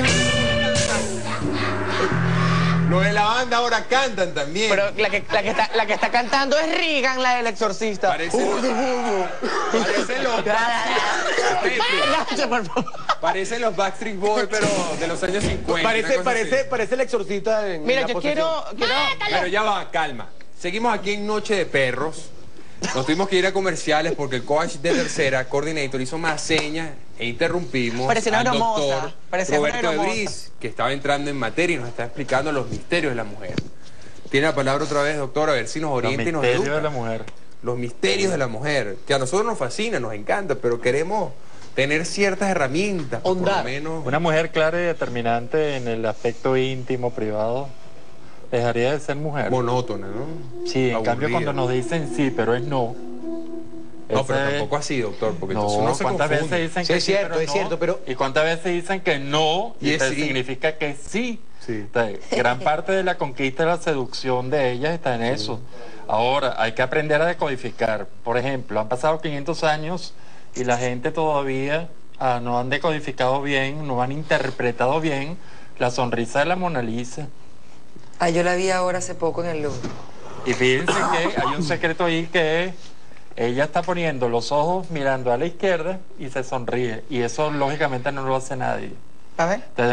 Speaker 1: Los de la banda ahora cantan también.
Speaker 2: Pero la que está cantando es Regan, la del exorcista.
Speaker 1: Parecen los
Speaker 2: Nacho, por favor.
Speaker 1: parecen los Backstreet Boys, pero de los años 50. una cosa así.
Speaker 4: Parece el exorcista en
Speaker 2: Mira,
Speaker 4: la
Speaker 2: yo
Speaker 4: posesión.
Speaker 2: quiero...
Speaker 1: Pero ya va, calma. Seguimos aquí en Noche de Perros. Nos tuvimos que ir a comerciales porque el coach de tercera, coordinator, hizo más señas e interrumpimos
Speaker 2: Parecía una
Speaker 1: al
Speaker 2: aeromoza,
Speaker 1: doctor
Speaker 2: parecía una
Speaker 1: Roberto de
Speaker 2: aeromoza.
Speaker 1: Bris, que estaba entrando en materia y nos está explicando los misterios de la mujer. Tiene la palabra otra vez, doctor, a ver si nos
Speaker 6: Los
Speaker 1: orienta y nos
Speaker 6: misterios
Speaker 1: educa.
Speaker 6: de la mujer.
Speaker 1: Los misterios de la mujer, que a nosotros nos fascina, nos encanta, pero queremos tener ciertas herramientas, por lo
Speaker 4: Hondar.
Speaker 1: menos.
Speaker 6: Una mujer clara y determinante en el aspecto íntimo, privado, dejaría de ser mujer.
Speaker 1: Monótona, ¿no?
Speaker 6: Sí, en cambio
Speaker 1: Aburrida.
Speaker 6: cuando nos dicen sí, pero es no.
Speaker 1: No, pero
Speaker 6: ese-
Speaker 1: tampoco así, doctor, porque entonces uno
Speaker 6: No,
Speaker 1: se
Speaker 6: ¿cuántas
Speaker 1: confunde.
Speaker 6: veces dicen
Speaker 4: Sí,
Speaker 6: que
Speaker 4: es
Speaker 6: sí,
Speaker 4: cierto,
Speaker 6: pero
Speaker 4: es cierto, pero-
Speaker 6: ¿Y cuántas veces dicen que no?
Speaker 1: Y
Speaker 6: Y,
Speaker 1: es
Speaker 6: entonces
Speaker 1: sí.
Speaker 6: significa que sí.
Speaker 1: Sí.
Speaker 6: Entonces, gran parte de la conquista y la seducción de ellas está en eso. Ahora, hay que aprender a decodificar. Por ejemplo, han pasado 500 años y la gente todavía no han decodificado bien, no han interpretado bien la sonrisa de la Mona Lisa.
Speaker 3: Ah, yo la vi ahora hace poco en el Louvre.
Speaker 6: Y fíjense que hay un secreto ahí que ella está poniendo los ojos mirando a la izquierda y se sonríe. Y eso lógicamente no lo hace nadie.
Speaker 2: A ver.
Speaker 6: Entonces,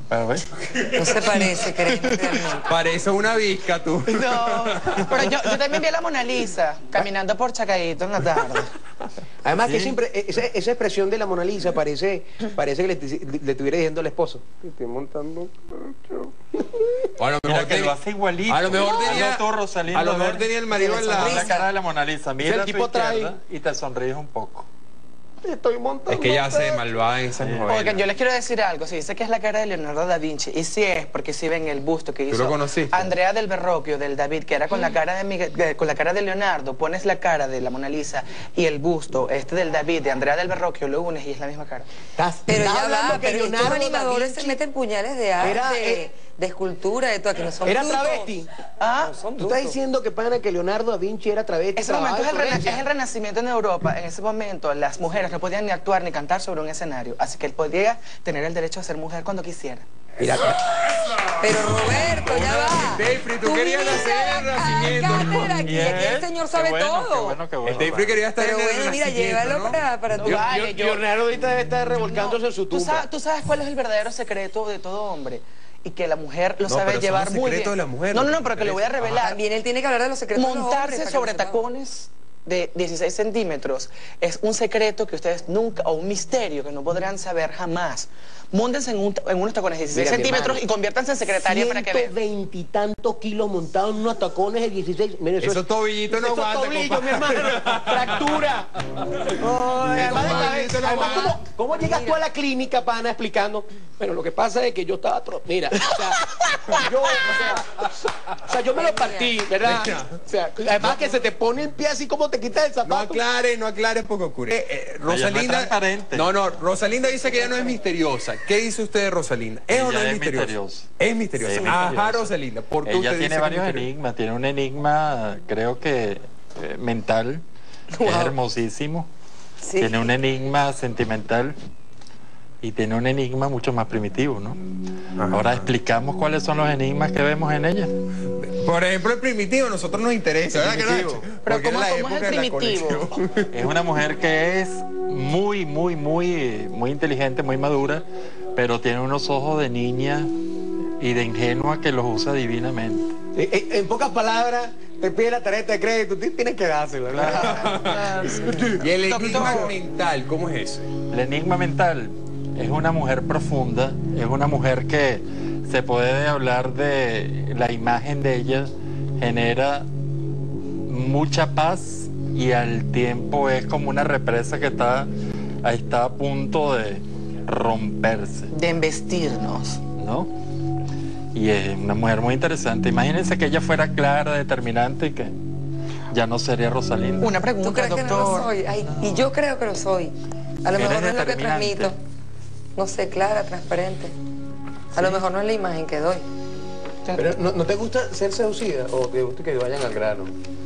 Speaker 6: Pero, ¿ves?
Speaker 3: No se parece, créeme, realmente.
Speaker 1: Parece una visca tú.
Speaker 2: No, pero yo también vi a la Mona Lisa caminando por Chacaíto en la tarde.
Speaker 4: Además que siempre, esa expresión de la Mona Lisa parece que le estuviera diciendo al esposo. Te estoy montando cacho.
Speaker 1: O a lo
Speaker 6: Mira
Speaker 1: mejor
Speaker 6: que lo hace igualito.
Speaker 1: A lo mejor
Speaker 6: Hazlo
Speaker 1: tenía,
Speaker 6: tú, Rosalinda,
Speaker 1: a lo
Speaker 6: a
Speaker 1: mejor
Speaker 6: ver.
Speaker 1: tenía el marido en
Speaker 6: La
Speaker 1: la...
Speaker 6: cara de la Mona Lisa, mira
Speaker 4: el
Speaker 6: a tu
Speaker 4: tipo trae-
Speaker 6: izquierda y te sonríes un poco.
Speaker 4: Te estoy montando
Speaker 1: Es que ella hace
Speaker 4: cacho.
Speaker 1: malvada en esas novelas.
Speaker 2: Oigan, yo les quiero decir algo. Se dice que es la cara de Leonardo da Vinci. Y sí es, porque si ven el busto que hizo
Speaker 1: lo conociste?
Speaker 2: Andrea del Verrocchio, del David, que era con la cara con la cara de Leonardo. Pones la cara de la Mona Lisa y el busto, del David, de Andrea del Verrocchio, lo unes y es la misma cara.
Speaker 3: Pero
Speaker 4: Estás
Speaker 3: ya
Speaker 4: hablando
Speaker 3: va,
Speaker 4: que
Speaker 3: pero estos
Speaker 4: Leonardo da
Speaker 3: animadores
Speaker 4: Vinci
Speaker 3: se meten puñales de arte,
Speaker 4: Era,
Speaker 3: de escultura, de todo, que no son
Speaker 4: era
Speaker 3: brutos.
Speaker 4: travesti.
Speaker 2: Ah,
Speaker 3: No son
Speaker 4: Tú
Speaker 3: brutos.
Speaker 4: estás diciendo que pana que Leonardo da Vinci era travesti.
Speaker 2: ese momento
Speaker 4: trabajaba en
Speaker 2: es
Speaker 4: Florencia.
Speaker 2: el renacimiento en Europa. En ese momento las mujeres no podían ni actuar ni cantar sobre un escenario. Así que él podía tener el derecho a ser mujer cuando quisiera.
Speaker 4: Mira,
Speaker 3: Pero Roberto, ya va.
Speaker 1: Dayfrey, tú querías
Speaker 3: viniste
Speaker 1: hacer el Renacimiento, ¿no?
Speaker 3: cátedra aquí, aquí el señor sabe
Speaker 6: Qué bueno,
Speaker 3: todo.
Speaker 6: Qué bueno, qué bueno.
Speaker 1: El Dayfrey quería estar
Speaker 3: Pero
Speaker 1: en el
Speaker 3: bueno, mira,
Speaker 1: Renacimiento,
Speaker 3: llévalo
Speaker 1: ¿no?
Speaker 3: para tu...
Speaker 2: No, vale,
Speaker 4: Leonardo ahorita debe estar revolcándose en su
Speaker 2: ¿Tú
Speaker 4: tumba.
Speaker 2: sabes cuál es el verdadero secreto de todo hombre? Y que la mujer lo
Speaker 1: No,
Speaker 2: sabe
Speaker 1: pero son
Speaker 2: llevar
Speaker 1: los
Speaker 2: muy
Speaker 1: secretos
Speaker 2: bien.
Speaker 1: de la mujer,
Speaker 2: no,
Speaker 1: lo que
Speaker 2: pero que lo voy a
Speaker 1: interesa.
Speaker 2: revelar.
Speaker 3: También él tiene que hablar de los secretos de los hombres,
Speaker 2: Montarse
Speaker 3: para que
Speaker 2: sobre
Speaker 3: lo sepamos.
Speaker 2: tacones de 16 centímetros es un secreto que ustedes nunca, o un misterio que no podrán saber jamás. Móntense en unos tacones de 16
Speaker 4: Mira, mi
Speaker 2: centímetros
Speaker 4: hermano,
Speaker 2: y conviértanse en secretaria para que vean.
Speaker 4: 120 y tantos kilos montados en unos tacones de 16. Mira,
Speaker 1: Esos tobillitos no
Speaker 4: Esos
Speaker 1: aguantan,
Speaker 4: tobillos, mi
Speaker 1: compadre.
Speaker 4: hermano. Fractura. Además, ¿cómo llegas tú a la clínica, pana, explicando? Bueno, lo que pasa es que yo estaba... Mira, o sea, yo me lo partí, ¿verdad? O sea, además que se te pone el pie así como te quitas el
Speaker 1: No
Speaker 4: zapato.
Speaker 1: aclares porque ocurre. Rosalinda.
Speaker 6: transparente.
Speaker 1: No, Rosalinda dice que ella no es misteriosa. ¿Qué dice usted de Rosalinda? ¿Es o no
Speaker 6: Ella
Speaker 1: es
Speaker 6: es
Speaker 1: misteriosa?
Speaker 6: misteriosa.
Speaker 1: Es misteriosa.
Speaker 6: Sí, es
Speaker 1: Ajá,
Speaker 6: misteriosa.
Speaker 1: Rosalinda. ¿Por qué
Speaker 6: Ella
Speaker 1: usted dice
Speaker 6: tiene
Speaker 1: que
Speaker 6: varios
Speaker 1: es misteriosa?
Speaker 6: enigmas, tiene un enigma, creo que mental, que es
Speaker 3: Wow.
Speaker 6: hermosísimo.
Speaker 3: Sí.
Speaker 6: Tiene un enigma sentimental y tiene un enigma mucho más primitivo, ¿no? Ahora explicamos cuáles son los enigmas que vemos en ella.
Speaker 1: Por ejemplo, el primitivo, a nosotros nos interesa, ¿verdad que Nacho?
Speaker 2: Pero
Speaker 1: Porque
Speaker 2: ¿cómo
Speaker 1: era la
Speaker 2: es
Speaker 1: época
Speaker 2: el
Speaker 1: de la
Speaker 2: primitivo?
Speaker 1: conexión.
Speaker 6: Es una mujer que es muy inteligente, muy madura, pero tiene unos ojos de niña y de ingenua que los usa divinamente.
Speaker 4: En pocas palabras, te pide la tarjeta de crédito, tú tienes que dársela. ¿verdad?
Speaker 1: Y el enigma mental, ¿cómo es ese?
Speaker 6: El enigma mental es una mujer profunda, es una mujer que se puede hablar de la imagen de ella, genera mucha paz y al tiempo es como una represa que está a punto de romperse,
Speaker 2: De embestirnos.
Speaker 6: ¿no? Y es una mujer muy interesante. Imagínense que ella fuera clara, determinante y que ya no sería Rosalinda.
Speaker 2: Una
Speaker 3: ¿Tú
Speaker 2: pregunta,
Speaker 3: crees que no lo
Speaker 2: doctor.
Speaker 3: soy? Ay, y yo creo que lo soy. A lo
Speaker 6: Eres
Speaker 3: mejor no es lo que
Speaker 6: determinante.
Speaker 3: transmito. No sé, clara, transparente. A lo mejor no es la imagen que doy.
Speaker 4: Pero ¿no te gusta ser seducida o te gusta que vayan al grano?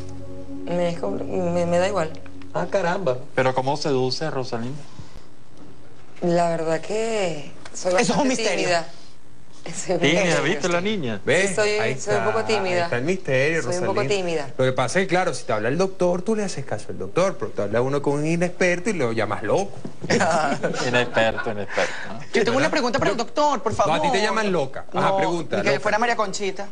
Speaker 3: Me da igual.
Speaker 4: Ah, caramba.
Speaker 6: Pero ¿cómo seduce a Rosalinda?
Speaker 3: La verdad que soy
Speaker 2: Eso es un
Speaker 3: bastante
Speaker 2: misterio.
Speaker 3: tímida. Soy
Speaker 6: Tímida,
Speaker 3: bastante-
Speaker 6: ¿viste la niña?
Speaker 1: ¿Ves?
Speaker 3: Sí, soy
Speaker 1: Ahí
Speaker 3: un poco tímida.
Speaker 1: Ahí está el misterio,
Speaker 3: Soy un
Speaker 1: Rosalinda.
Speaker 3: poco tímida.
Speaker 1: Lo que pasa es que, claro, si te habla el doctor, tú le haces caso al doctor, pero te habla uno con un inexperto y lo llamas loco.
Speaker 6: Inexperto, ¿no?
Speaker 2: Yo tengo una pregunta para el doctor, por favor.
Speaker 1: No, a ti te llaman loca. Ajá,
Speaker 2: No,
Speaker 1: pregunta,
Speaker 2: ni que
Speaker 1: loca.
Speaker 2: fuera María Conchita.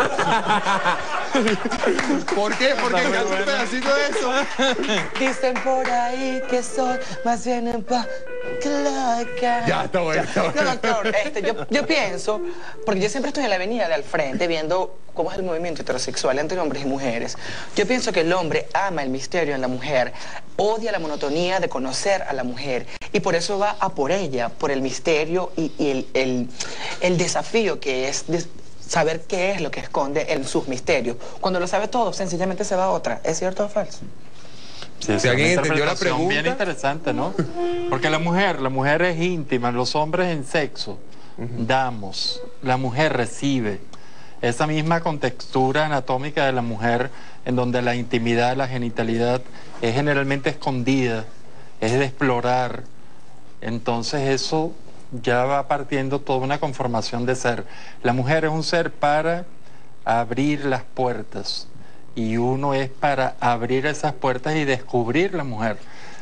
Speaker 1: ¿Por qué? Porque
Speaker 6: Está muy
Speaker 1: canta un
Speaker 6: buena.
Speaker 1: pedacito de eso.
Speaker 2: Dicen por ahí que soy más bien un poco loca.
Speaker 1: Ya, está bueno, está bueno.
Speaker 2: No, doctor, yo pienso, porque yo siempre estoy en la avenida de al frente viendo cómo es el movimiento heterosexual entre hombres y mujeres. Yo pienso que el hombre ama el misterio en la mujer, odia la monotonía de conocer a la mujer y por eso va a por ella, por el misterio y el desafío que es saber qué es lo que esconde en sus misterios. Cuando lo sabe todo, sencillamente se va a otra. ¿Es cierto o falso?
Speaker 6: Sí, es
Speaker 1: Si alguien
Speaker 6: una
Speaker 1: entendió la
Speaker 6: interpretación bien
Speaker 1: pregunta.
Speaker 6: interesante, ¿no? Porque la mujer es íntima, los hombres en sexo damos, la mujer recibe. Esa misma contextura anatómica de la mujer, en donde la intimidad, la genitalidad es generalmente escondida, es de explorar. Entonces eso ya va partiendo toda una conformación de ser. La mujer es un ser para abrir las puertas y uno es para abrir esas puertas y descubrir la mujer.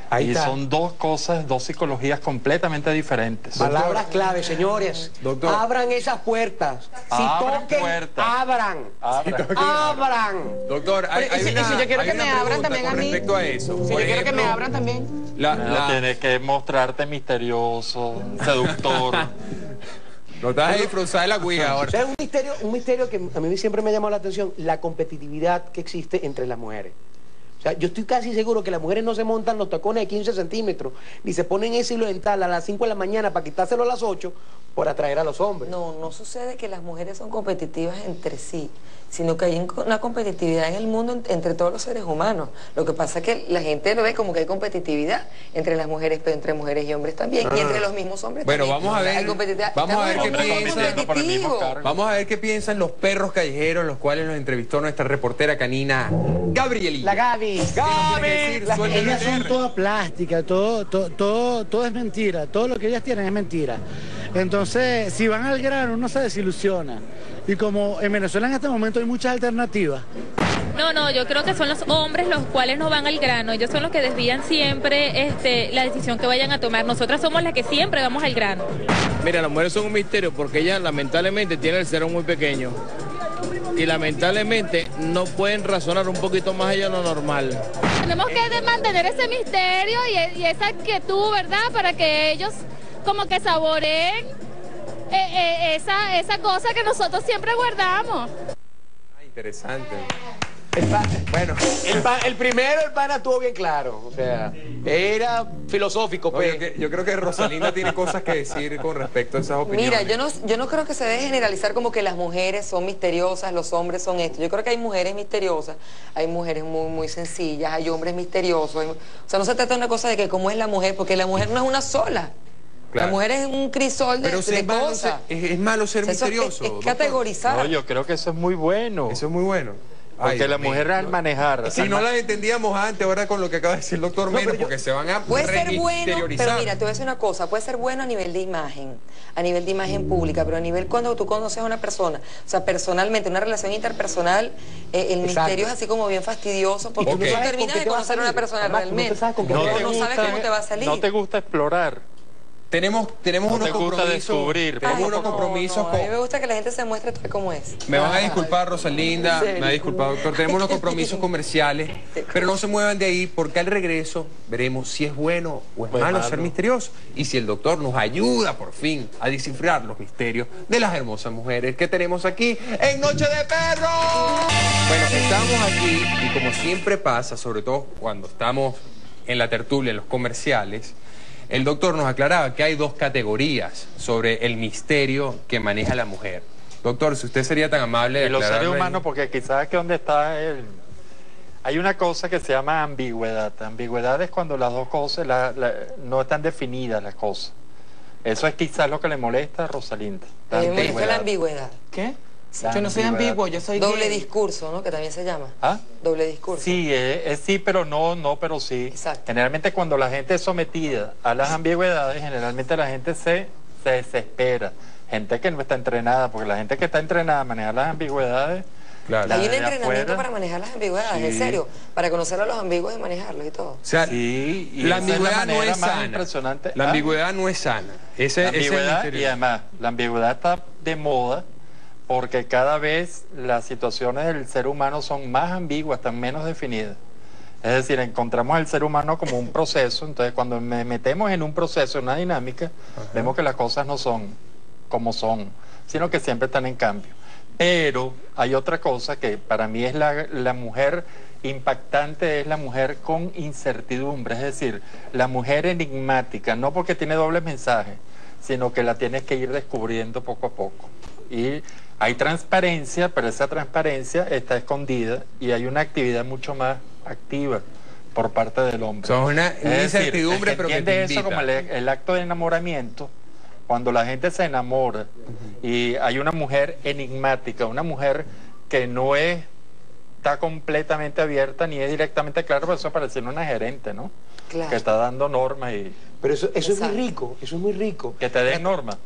Speaker 4: Ahí
Speaker 6: y
Speaker 4: está.
Speaker 6: son dos cosas, dos psicologías completamente diferentes.
Speaker 4: Palabras clave, señores.
Speaker 1: Doctor.
Speaker 4: Abran esas puertas. Si
Speaker 6: Abran
Speaker 4: toquen,
Speaker 6: puertas.
Speaker 4: abran.
Speaker 6: Abra.
Speaker 4: Abran.
Speaker 1: Doctor, hay,
Speaker 2: Pero, y si yo quiero
Speaker 1: hay
Speaker 2: que
Speaker 1: una
Speaker 2: me abran
Speaker 1: pregunta
Speaker 2: también
Speaker 1: con
Speaker 2: a mí.
Speaker 1: respecto a eso.
Speaker 2: Si yo
Speaker 1: Por
Speaker 2: quiero que me
Speaker 1: ejemplo,
Speaker 2: abran también.
Speaker 6: No, tienes que mostrarte misterioso, seductor.
Speaker 1: No te vas a disfrutar de la Ouija
Speaker 4: O
Speaker 1: ahora.
Speaker 4: sea, es un misterio que a mí siempre me ha llamado la atención, la competitividad que existe entre las mujeres. O sea, yo estoy casi seguro que las mujeres no se montan los tacones de 15 centímetros, ni se ponen ese hilo dental a las 5 de la mañana para quitárselo a las 8 por atraer a los hombres.
Speaker 3: No sucede que las mujeres son competitivas entre sí, sino que hay una competitividad en el mundo entre todos los seres humanos. Lo que pasa es que la gente lo ve como que hay competitividad entre las mujeres, pero entre mujeres y hombres también, y entre los mismos hombres
Speaker 1: Bueno,
Speaker 3: también.
Speaker 1: vamos a ver-
Speaker 3: Hay competitividad.
Speaker 1: vamos a ver
Speaker 3: Estamos
Speaker 1: qué
Speaker 3: en un mundo
Speaker 1: piensa.
Speaker 6: Compitiendo por el mismo
Speaker 3: competitivo.
Speaker 6: cargo.
Speaker 1: Vamos a ver qué piensan los perros callejeros, los cuales nos entrevistó nuestra reportera canina Gabrielita.
Speaker 2: La Gaby.
Speaker 7: Ellas son todas plásticas, todo es mentira, todo lo que ellas tienen es mentira. Entonces, si van al grano, uno se desilusiona. Y como en Venezuela en este momento hay muchas alternativas.
Speaker 8: No, yo creo que son los hombres los cuales no van al grano. Ellos son los que desvían siempre la decisión que vayan a tomar. Nosotras somos las que siempre vamos al grano.
Speaker 9: Mira, las mujeres son un misterio porque ellas lamentablemente tienen el cerebro muy pequeño. Y lamentablemente no pueden razonar un poquito más allá de lo normal.
Speaker 8: Tenemos que mantener ese misterio y esa quietud, ¿verdad? Para que ellos como que saboreen esa cosa que nosotros siempre guardamos.
Speaker 1: Interesante.
Speaker 4: Bueno, el primero, el pana estuvo bien claro. O sea, era filosófico,
Speaker 1: No,
Speaker 4: pues.
Speaker 1: yo creo que Rosalinda tiene cosas que decir con respecto a esas opiniones.
Speaker 3: Mira, yo no creo que se debe generalizar como que las mujeres son misteriosas, los hombres son esto. Yo creo que hay mujeres misteriosas, hay mujeres muy sencillas, hay hombres misteriosos. O sea, no se trata de una cosa de que cómo es la mujer, porque la mujer no es una sola.
Speaker 1: Claro.
Speaker 3: La mujer es un crisol de,
Speaker 1: Pero si
Speaker 3: de
Speaker 1: es malo,
Speaker 3: cosas.
Speaker 1: es malo ser
Speaker 3: Eso
Speaker 1: misterioso.
Speaker 3: es
Speaker 1: doctor.
Speaker 3: categorizar.
Speaker 6: No, yo creo que eso es muy bueno.
Speaker 1: Eso es muy bueno. Ay,
Speaker 6: Porque la
Speaker 1: Dios
Speaker 6: mujer
Speaker 1: mío.
Speaker 6: al manejar...
Speaker 1: Si no la entendíamos antes, ahora con lo que acaba de decir el doctor menos, porque se van a
Speaker 3: Puede ser bueno,
Speaker 1: remisteriorizar.
Speaker 3: pero mira, te voy a decir una cosa, puede ser bueno a nivel de imagen pública, pero a nivel cuando tú conoces a una persona, o sea, personalmente, una relación interpersonal, el misterio es así como bien fastidioso, porque
Speaker 1: Ok.
Speaker 3: tú no
Speaker 4: sabes con
Speaker 3: terminas
Speaker 4: qué
Speaker 3: de
Speaker 4: te va a
Speaker 3: conocer a una
Speaker 4: salir.
Speaker 3: persona
Speaker 4: Además, tú no te
Speaker 3: realmente.
Speaker 4: sabes con qué
Speaker 6: No
Speaker 4: te va a
Speaker 6: te
Speaker 3: no
Speaker 4: salir.
Speaker 3: sabes cómo te va a salir.
Speaker 6: No te gusta explorar.
Speaker 1: Tenemos
Speaker 6: No
Speaker 1: unos
Speaker 6: te gusta
Speaker 1: compromisos.
Speaker 6: descubrir.
Speaker 1: Tenemos
Speaker 3: Ay,
Speaker 1: unos
Speaker 3: no,
Speaker 1: compromisos
Speaker 3: no, a mí
Speaker 1: con...
Speaker 3: me gusta que la gente se muestre tal como es.
Speaker 1: Me van a disculpar, Rosalinda,
Speaker 3: ¿En serio?
Speaker 1: me va a disculpar, doctor. Tenemos unos compromisos comerciales, pero no se muevan de ahí porque al regreso veremos si es bueno o es
Speaker 6: Pues
Speaker 1: malo
Speaker 6: malo.
Speaker 1: ser misterioso y si el doctor nos ayuda por fin a descifrar los misterios de las hermosas mujeres que tenemos aquí en Noche de Perro. Bueno, estamos aquí y como siempre pasa, sobre todo cuando estamos en la tertulia, en los comerciales, el doctor nos aclaraba que hay dos categorías sobre el misterio que maneja la mujer. Doctor, si usted sería tan amable de
Speaker 6: Y los seres
Speaker 1: aclararlo ahí.
Speaker 6: humanos, porque quizás que donde está hay una cosa que se llama ambigüedad. Ambigüedad es cuando las dos cosas no están definidas las cosas. Eso es quizás lo que le molesta a Rosalinda.
Speaker 3: A mí me molesta la ambigüedad.
Speaker 2: ¿Qué?
Speaker 6: La
Speaker 2: Yo no soy
Speaker 6: ambigüedad.
Speaker 2: ambiguo, yo soy
Speaker 3: Doble
Speaker 2: gay.
Speaker 3: discurso, ¿no? Que también se llama.
Speaker 6: ¿Ah?
Speaker 3: Doble discurso.
Speaker 6: Sí, es sí, pero no, pero sí.
Speaker 3: Exacto.
Speaker 6: Generalmente cuando la gente es sometida a las ambigüedades, generalmente la gente se desespera. Gente que no está entrenada, porque la gente que está entrenada a manejar las ambigüedades...
Speaker 1: Claro.
Speaker 6: la
Speaker 3: Hay un
Speaker 6: de
Speaker 3: entrenamiento
Speaker 6: afuera,
Speaker 3: para manejar las ambigüedades, en
Speaker 6: Sí.
Speaker 3: serio, para conocer a los ambiguos y manejarlos y todo.
Speaker 1: O sea,
Speaker 6: Sí, y
Speaker 1: la
Speaker 6: esa es la
Speaker 1: ambigüedad no
Speaker 6: manera
Speaker 1: es
Speaker 6: más
Speaker 1: sana.
Speaker 6: impresionante.
Speaker 1: La
Speaker 6: ¿Ah?
Speaker 1: ambigüedad no es sana.
Speaker 6: La
Speaker 1: Ese es el
Speaker 6: ambigüedad,
Speaker 1: misterio.
Speaker 6: y además, la ambigüedad está de moda porque cada vez las situaciones del ser humano son más ambiguas, están menos definidas. Es decir, encontramos al ser humano como un proceso, entonces cuando metemos en un proceso, en una dinámica, vemos que las cosas no son como son, sino que siempre están en cambio. Pero hay otra cosa que para mí es la mujer impactante, es la mujer con incertidumbre, es decir, la mujer enigmática, no porque tiene doble mensaje, sino que la tienes que ir descubriendo poco a poco. Y hay transparencia, pero esa transparencia está escondida y hay una actividad mucho más activa por parte del hombre.
Speaker 1: Son una
Speaker 6: Es decir,
Speaker 1: incertidumbre,
Speaker 6: el que
Speaker 1: pero que
Speaker 6: entiende
Speaker 1: te
Speaker 6: eso
Speaker 1: invita.
Speaker 6: como el acto de enamoramiento, cuando la gente se enamora y hay una mujer enigmática, una mujer que no está completamente abierta ni es directamente clara, pero eso parece una gerente, ¿no?
Speaker 3: Claro.
Speaker 6: Que está dando normas y
Speaker 4: Pero eso es muy
Speaker 3: Exacto.
Speaker 4: rico, eso es muy rico.
Speaker 6: que te den normas.
Speaker 4: No,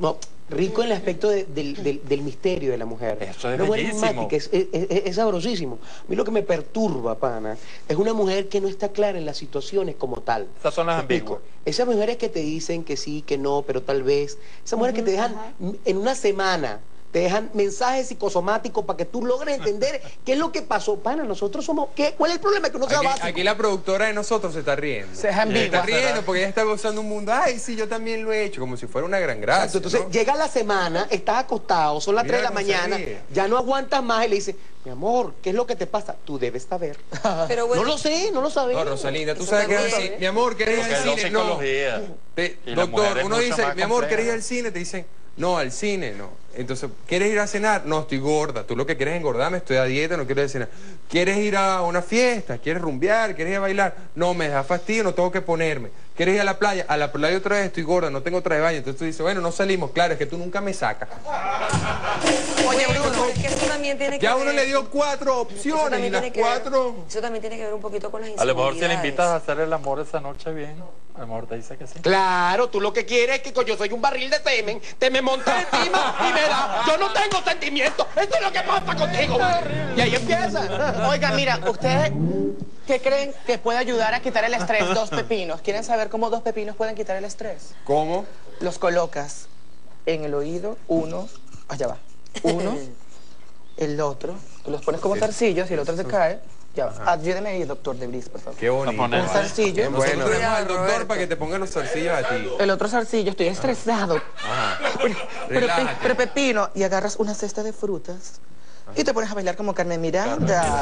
Speaker 4: rico en el aspecto del misterio de la mujer.
Speaker 6: Eso es
Speaker 4: una mujer
Speaker 6: bellísimo.
Speaker 4: enigmática, es sabrosísimo. A mí lo que me perturba, pana, es una mujer que no está clara en las situaciones como tal.
Speaker 6: Esas son las
Speaker 4: ¿Me explico?
Speaker 6: ambiguas.
Speaker 4: Esas mujeres que te dicen que sí, que no, pero tal vez. Esas mujeres que te dejan en una semana, te dejan mensajes psicosomáticos para que tú logres entender qué es lo que pasó. Pana, nosotros somos... ¿Cuál es el problema? Que uno sea básico.
Speaker 1: Aquí la productora de nosotros se está riendo.
Speaker 2: Se deja ambigua.
Speaker 1: está riendo porque ella está gozando un mundo. Ay, sí, yo también lo he hecho, como si fuera una gran gracia.
Speaker 4: Exacto, entonces
Speaker 1: ¿no?
Speaker 4: llega la semana, estás acostado, son las
Speaker 1: Mira
Speaker 4: 3 de la
Speaker 1: cómo se
Speaker 4: mañana,
Speaker 1: ríe.
Speaker 4: ya no aguantas más y le dices, mi amor, ¿qué es lo que te pasa? Tú debes saber.
Speaker 3: Pero bueno,
Speaker 4: No lo sé, no lo sabes.
Speaker 1: No, Rosalinda, tú
Speaker 3: Eso
Speaker 1: sabes que es
Speaker 3: también.
Speaker 1: así. Mi amor, ¿querés ir
Speaker 6: Porque
Speaker 1: al
Speaker 6: es
Speaker 1: cine? No.
Speaker 6: psicología. Y la mujer
Speaker 1: Doctor,
Speaker 6: es
Speaker 1: uno
Speaker 6: mucho
Speaker 1: dice,
Speaker 6: más
Speaker 1: mi amor,
Speaker 6: compleja.
Speaker 1: ¿querés ir al cine? Te dicen, no, al cine no. Entonces, ¿quieres ir a cenar? No, estoy gorda. Tú lo que quieres es engordarme, estoy a dieta, no quiero ir a cenar. ¿Quieres ir a una fiesta? ¿Quieres rumbear? ¿Quieres ir a bailar? No, me da fastidio, no tengo que ponerme. ¿Quieres ir a la playa? A la playa otra vez estoy gorda, no tengo traje de baño. Entonces tú dices, bueno, no salimos. Claro, es que tú nunca me sacas.
Speaker 3: Oye, Bruno, es que eso también tiene que
Speaker 1: Ya
Speaker 3: ver...
Speaker 1: uno le dio 4
Speaker 3: eso
Speaker 1: opciones
Speaker 3: también
Speaker 1: y las
Speaker 3: tiene que ver-
Speaker 1: 4...
Speaker 3: Eso también tiene que ver un poquito con las
Speaker 6: A lo mejor si le
Speaker 3: inseguridades.
Speaker 6: invitas a hacer el amor esa noche bien, a lo mejor te dice que sí.
Speaker 4: Claro, tú lo que quieres es que yo soy un barril de semen, te me montas encima y me da. Yo no tengo sentimientos, esto es lo que pasa contigo. Y ahí empieza.
Speaker 2: Oiga, mira, ¿ustedes qué creen que puede ayudar a quitar el estrés? 2 pepinos. ¿Quieren saber cómo 2 pepinos pueden quitar el estrés?
Speaker 1: ¿Cómo?
Speaker 2: Los colocas en el oído, uno, allá va, uno, el otro, tú los pones como zarcillos y el otro se cae. Ya va. Ayúdeme ahí, doctor Debris, por favor.
Speaker 1: Qué bonito.
Speaker 6: poner-
Speaker 2: Un zarcillo.
Speaker 1: Nosotros
Speaker 4: Bueno.
Speaker 1: tenemos al
Speaker 3: Cuidado,
Speaker 1: doctor
Speaker 3: Roberto.
Speaker 1: para que te ponga los zarcillos a ti.
Speaker 2: El otro zarcillo, estoy estresado.
Speaker 1: Relájate.
Speaker 2: Pero pepino, y agarras una cesta de frutas y te pones a bailar como Carmen Miranda.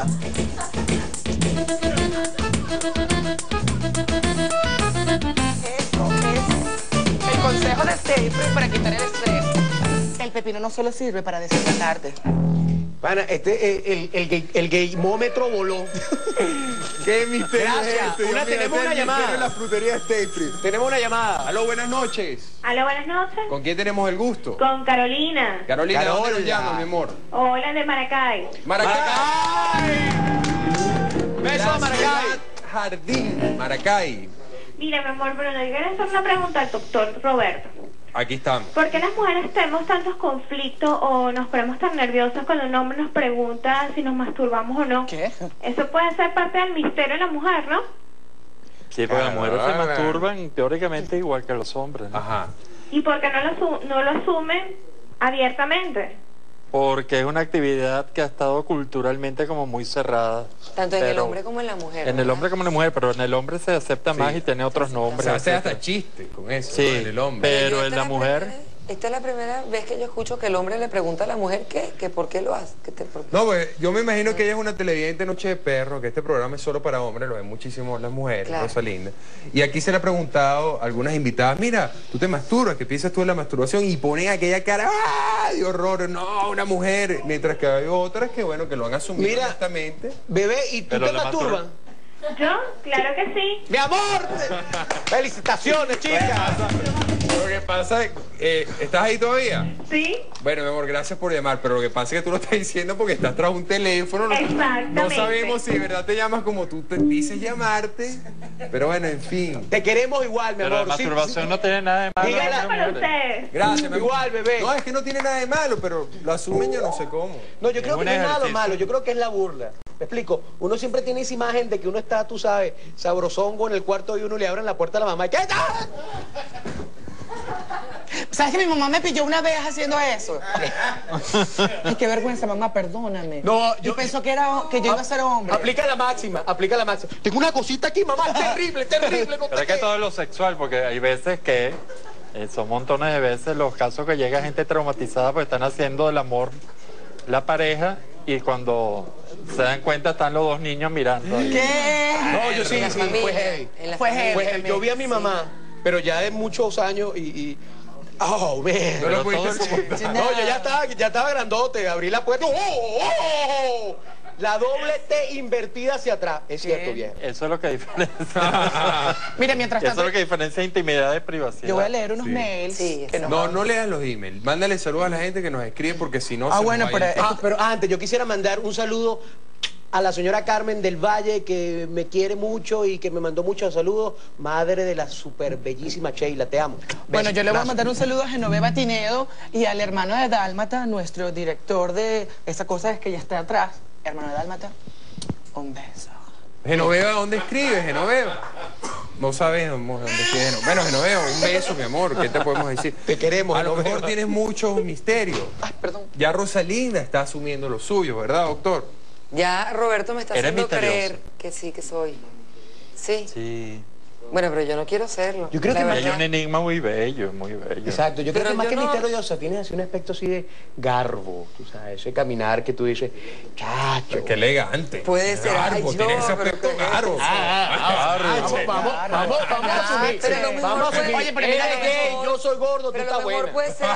Speaker 2: Eso es el consejo de siempre para quitar el estrés. El pepino no solo sirve para deshidratarte.
Speaker 4: Pana, el gaymómetro voló.
Speaker 1: ¿Qué misterio
Speaker 4: Gracias.
Speaker 1: es este?
Speaker 4: Una-
Speaker 1: Dios mío,
Speaker 4: tenemos
Speaker 1: este
Speaker 4: una
Speaker 1: es el
Speaker 4: llamada.
Speaker 1: misterio de la frutería State Street.
Speaker 4: Tenemos una llamada.
Speaker 1: Aló, buenas noches.
Speaker 5: Aló, buenas noches.
Speaker 1: ¿Con quién tenemos el gusto?
Speaker 5: Con Carolina.
Speaker 1: Carolina, ¿dónde nos
Speaker 4: Carola.
Speaker 1: llamas, mi amor?
Speaker 5: Hola, de Maracay.
Speaker 1: Maracay.
Speaker 4: Beso a Maracay.
Speaker 1: Ciudad Jardín, Maracay.
Speaker 5: Mira, mi amor, Bruno, yo quiero hacer una pregunta al doctor Roberto.
Speaker 1: Aquí estamos.
Speaker 5: ¿Por qué las mujeres tenemos tantos conflictos o nos ponemos tan nerviosas cuando un hombre nos pregunta si nos masturbamos o no?
Speaker 2: ¿Qué?
Speaker 5: Eso puede ser parte del misterio de la mujer, ¿no?
Speaker 6: Sí, porque las mujeres se
Speaker 1: Claro.
Speaker 6: masturban teóricamente igual que los hombres, ¿no?
Speaker 1: Ajá.
Speaker 5: ¿Y por qué no lo asumen abiertamente?
Speaker 6: Porque es una actividad que ha estado culturalmente como muy cerrada.
Speaker 3: Tanto en el
Speaker 6: Pero-
Speaker 3: hombre como en la mujer.
Speaker 6: En el hombre como en la mujer, pero en el hombre se acepta más y tiene otros nombres.
Speaker 1: Se hace
Speaker 6: etcétera.
Speaker 1: hasta chiste con eso,
Speaker 6: Sí,
Speaker 1: ¿no? En el hombre.
Speaker 6: pero
Speaker 3: Yo
Speaker 6: en la mujer...
Speaker 3: Esta es la primera vez que yo escucho que el hombre le pregunta a la mujer que por qué lo hace. Por qué.
Speaker 1: No, pues yo me imagino que ella es una televidente Noche de Perro, que este programa es solo para hombres, lo ven muchísimo las mujeres,
Speaker 3: Claro.
Speaker 1: Rosalinda. Y aquí se le ha preguntado a algunas invitadas, mira, tú te masturbas, ¿qué piensas tú de la masturbación? Y ponen aquella cara ¡ah! De horror, no, una mujer. Mientras que hay otras que, bueno, que lo han asumido
Speaker 4: Mira.
Speaker 1: honestamente.
Speaker 4: Bebé, ¿y tú
Speaker 6: Pero
Speaker 4: te
Speaker 6: la
Speaker 4: masturbas?
Speaker 5: ¿Yo? Claro que sí.
Speaker 4: ¡Mi amor! ¡Felicitaciones, chicas!
Speaker 1: Lo que pasa es, ¿estás ahí todavía?
Speaker 5: ¿Sí?
Speaker 1: Bueno, mi amor, gracias por llamar, pero lo que pasa es que tú lo estás diciendo porque estás tras un teléfono. No
Speaker 5: Exactamente.
Speaker 1: sabemos si de verdad te llamas como tú te dices llamarte, pero bueno, en fin.
Speaker 4: Te queremos igual, mi
Speaker 6: Pero la
Speaker 4: amor. Sí,
Speaker 6: masturbación
Speaker 4: sí.
Speaker 6: no tiene nada de malo.
Speaker 4: Dígala.
Speaker 6: en las
Speaker 5: Para
Speaker 6: mujeres.
Speaker 5: ustedes.
Speaker 1: Gracias, mi amor.
Speaker 4: Igual, bebé.
Speaker 1: No, es que no tiene nada de malo, pero lo asumen yo no sé cómo.
Speaker 4: No, yo creo
Speaker 6: Es
Speaker 4: que
Speaker 6: un
Speaker 4: no es nada
Speaker 6: ejercicio.
Speaker 4: malo, yo creo que es la burla. Me explico, uno siempre tiene esa imagen de que uno está, tú sabes, sabrosongo en el cuarto y uno le abren la puerta a la mamá y ¿qué tal?
Speaker 2: ¿Sabes que mi mamá me pilló una vez haciendo eso? Ay, qué vergüenza, mamá, perdóname.
Speaker 4: No,
Speaker 2: yo pensó que yo iba a ser hombre.
Speaker 4: Aplica la máxima, aplica la máxima. Tengo una cosita aquí, mamá, terrible, terrible. No
Speaker 6: Pero
Speaker 4: te
Speaker 6: es que todo es lo sexual, porque hay veces que, son montones de veces los casos que llega gente traumatizada porque están haciendo el amor la pareja y cuando se dan cuenta están los dos niños mirando. ahí.
Speaker 2: ¿Qué?
Speaker 4: No, yo sí,
Speaker 3: En la
Speaker 4: sí,
Speaker 3: familia,
Speaker 4: fue heavy.
Speaker 3: en la
Speaker 2: Fue
Speaker 3: familia.
Speaker 2: heavy.
Speaker 4: Pues yo vi a mi mamá, pero ya de muchos años oh, man.
Speaker 1: No lo
Speaker 6: Pero
Speaker 1: pudiste
Speaker 6: todo el-
Speaker 1: soportar.
Speaker 4: No, yo ya estaba grandote, abrí la puerta. ¡Oh! La doble T invertida hacia atrás. Es cierto, viejo.
Speaker 6: Eso es lo que diferencia.
Speaker 2: Mira, mientras
Speaker 6: Eso
Speaker 2: tanto,
Speaker 6: es lo que diferencia intimidad de privacidad.
Speaker 2: yo voy a leer unos
Speaker 1: Sí.
Speaker 2: mails.
Speaker 3: Sí,
Speaker 2: que nos
Speaker 1: No,
Speaker 2: mandan.
Speaker 1: no leas los emails. Mándale saludos a la gente que nos escribe porque si no se
Speaker 2: bueno,
Speaker 1: nos va a ir.
Speaker 2: pero-
Speaker 4: Pero antes, yo quisiera mandar un saludo a la señora Carmen del Valle, que me quiere mucho y que me mandó muchos saludos, madre de la super bellísima Sheila, te amo.
Speaker 2: Bueno, yo le voy a
Speaker 4: Gracias.
Speaker 2: mandar un saludo a Genoveva Tinedo y al hermano de Dálmata, nuestro director de esa cosa es que ya está atrás. Hermano de Dálmata, un beso.
Speaker 1: Genoveva, ¿dónde escribes, Genoveva? No sabes dónde escribes. Bueno, Genoveva, un beso, mi amor, ¿qué te podemos decir?
Speaker 4: Te queremos,
Speaker 1: A lo
Speaker 4: Genoveva.
Speaker 1: mejor tienes muchos misterios.
Speaker 2: Ay, perdón.
Speaker 1: Ya Rosalinda está asumiendo lo suyo, ¿verdad, doctor?
Speaker 3: Ya Roberto me está
Speaker 6: Eres
Speaker 3: haciendo
Speaker 6: misterioso.
Speaker 3: creer que sí, que soy. Sí.
Speaker 6: Sí.
Speaker 3: Bueno, pero yo no quiero serlo.
Speaker 4: Yo creo
Speaker 3: la
Speaker 4: que
Speaker 3: verdad.
Speaker 6: Hay un enigma muy bello, muy bello.
Speaker 4: Exacto, yo creo
Speaker 3: Pero
Speaker 4: que más
Speaker 3: yo
Speaker 4: que
Speaker 3: no-
Speaker 4: misteriosa, tienes así un aspecto así de garbo, tú sabes, ese caminar que tú dices, chacho.
Speaker 1: Qué elegante.
Speaker 3: Puede ser,
Speaker 1: Garbo,
Speaker 3: ay, yo,
Speaker 1: tiene ese
Speaker 3: pero
Speaker 1: aspecto
Speaker 3: ¿qué es
Speaker 1: garbo.
Speaker 3: eso?
Speaker 4: Vamos a asumir.
Speaker 3: Pero lo mejor
Speaker 4: Vamos a
Speaker 3: puede-
Speaker 4: asumir.
Speaker 2: Oye, pero mira,
Speaker 4: Eres gay, yo soy gordo, tú
Speaker 3: Pero
Speaker 4: estás
Speaker 3: a lo mejor
Speaker 4: buena.
Speaker 3: puede ser.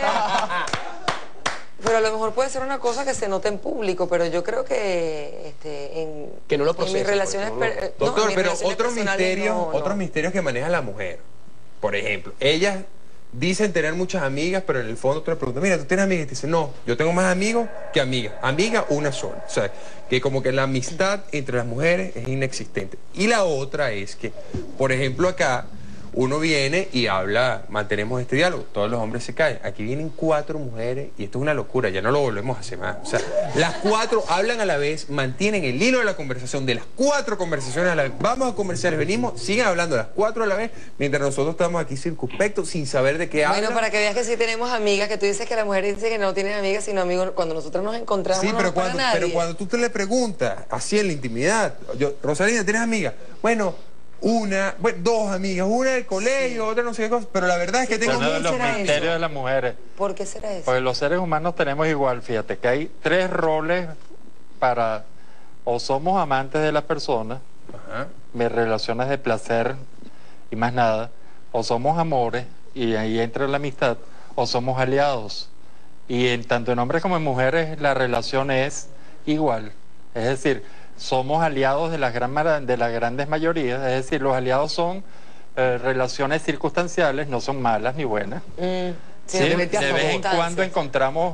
Speaker 3: Pero a lo mejor puede ser una cosa que se nota en público, pero yo creo que
Speaker 4: Que no lo
Speaker 3: en
Speaker 4: procesa,
Speaker 3: mis relaciones
Speaker 4: pues,
Speaker 3: no, en
Speaker 1: Doctor,
Speaker 3: mis
Speaker 1: pero
Speaker 3: relaciones
Speaker 1: otros
Speaker 3: personales
Speaker 1: misterios,
Speaker 3: no, no.
Speaker 1: otros misterios que maneja la mujer. Por ejemplo, ellas dicen tener muchas amigas, pero en el fondo tú le preguntas, mira, ¿tú tienes amigas? Y te dicen, no, yo tengo más amigos que amigas. Amiga, una sola. O sea, que como que la amistad entre las mujeres es inexistente. Y la otra es que, por ejemplo, acá uno viene y habla, mantenemos este diálogo, todos los hombres se callan. Aquí vienen 4 mujeres y esto es una locura, ya no lo volvemos a hacer más. O sea, las 4 hablan a la vez, mantienen el hilo de la conversación, de las 4 conversaciones a la vez. Vamos a conversar, venimos, siguen hablando las 4 a la vez, mientras nosotros estamos aquí circunspectos, sin saber de qué hablan.
Speaker 3: Bueno, para que veas que sí tenemos amigas, que tú dices que la mujer dice que no tienen amigas, sino amigos. Cuando nosotros nos encontramos,
Speaker 1: Sí,
Speaker 3: no
Speaker 1: pero
Speaker 3: nos para
Speaker 1: cuando,
Speaker 3: nadie.
Speaker 1: pero cuando tú te le preguntas, así en la intimidad, Rosalinda, ¿tienes amigas? Bueno, bueno, 2 amigas, una del colegio, otra no sé qué cosa, pero la verdad es que
Speaker 6: Es
Speaker 1: tengo
Speaker 6: uno de los
Speaker 3: será eso?
Speaker 6: misterios de las mujeres.
Speaker 3: ¿Por qué será eso?
Speaker 6: Porque los seres humanos tenemos igual, fíjate, que hay 3 roles para, o somos amantes de las personas,
Speaker 1: Ajá.
Speaker 6: relaciones de placer y más nada, o somos amores, y ahí entra la amistad, o somos aliados. Y tanto en hombres como en mujeres la relación es igual. Es decir, somos aliados de las grandes mayorías, es decir, los aliados son relaciones circunstanciales, no son malas ni buenas.
Speaker 3: Sí,
Speaker 6: Sí,
Speaker 3: de
Speaker 6: de vez en
Speaker 3: circunstancias.
Speaker 6: cuando encontramos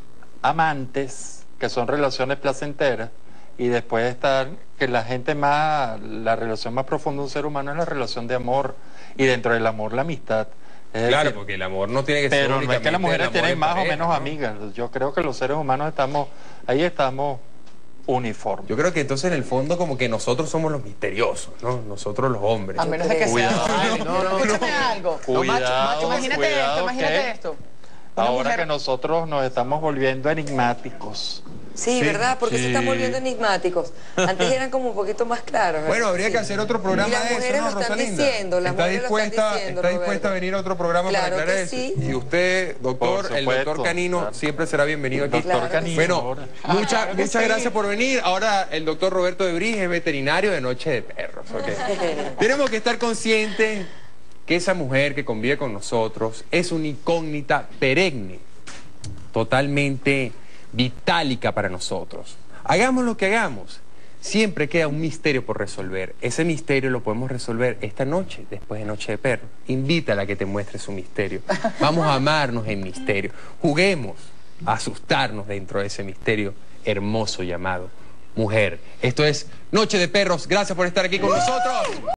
Speaker 6: amantes, que son relaciones placenteras, y después estar, que la relación más profunda de un ser humano es la relación de amor, y dentro del amor la amistad. Es
Speaker 1: Claro,
Speaker 6: decir,
Speaker 1: porque el amor no tiene que ser
Speaker 6: pero no es que
Speaker 1: únicamente
Speaker 6: las mujeres
Speaker 1: el amor
Speaker 6: tienen
Speaker 1: en
Speaker 6: más o
Speaker 1: pareja,
Speaker 6: menos
Speaker 1: ¿no?
Speaker 6: amigas. Yo creo que los seres humanos estamos uniformes.
Speaker 1: Yo creo que entonces en el fondo como que nosotros somos los misteriosos, ¿no? Nosotros los hombres.
Speaker 2: A menos de que sea.
Speaker 6: Cuidado.
Speaker 2: Ay, escúchame algo.
Speaker 6: Cuidado,
Speaker 2: Imagínate
Speaker 6: cuidado,
Speaker 2: esto, imagínate
Speaker 6: que
Speaker 2: esto. Una
Speaker 6: Ahora
Speaker 2: mujer-
Speaker 6: que nosotros nos estamos volviendo enigmáticos.
Speaker 3: Sí,
Speaker 1: Sí,
Speaker 3: ¿verdad? Porque se están
Speaker 6: sí.
Speaker 3: volviendo enigmáticos. Antes eran como un poquito más claros. ¿verdad?
Speaker 1: Bueno, habría
Speaker 3: Sí.
Speaker 1: que hacer otro programa
Speaker 3: Y las
Speaker 1: de eso,
Speaker 3: mujeres
Speaker 1: ¿no,
Speaker 3: lo están
Speaker 1: Rosalinda?
Speaker 3: diciendo, las
Speaker 1: ¿Está
Speaker 3: mujeres lo están
Speaker 1: dispuesta,
Speaker 3: diciendo,
Speaker 1: está dispuesta a
Speaker 3: Roberto.
Speaker 1: venir a otro programa
Speaker 3: Claro
Speaker 1: para aclarar
Speaker 3: que
Speaker 1: eso?
Speaker 3: sí.
Speaker 1: Y usted, doctor,
Speaker 6: Por
Speaker 1: el doctor
Speaker 6: supuesto,
Speaker 1: Canino,
Speaker 6: claro.
Speaker 1: siempre será bienvenido aquí.
Speaker 6: Doctor
Speaker 3: Claro que
Speaker 6: Canino.
Speaker 1: Bueno,
Speaker 6: ahora.
Speaker 1: muchas gracias por venir. Ahora el doctor Roberto de Bris es veterinario de Noche de Perros. ¿ok? Tenemos que estar conscientes que esa mujer que convive con nosotros es una incógnita perenne, totalmente vitálica para nosotros. Hagamos lo que hagamos, siempre queda un misterio por resolver. Ese misterio lo podemos resolver esta noche, después de Noche de Perros. Invítala a que te muestre su misterio. Vamos a amarnos en misterio. Juguemos a asustarnos dentro de ese misterio hermoso llamado mujer. Esto es Noche de Perros. Gracias por estar aquí con nosotros.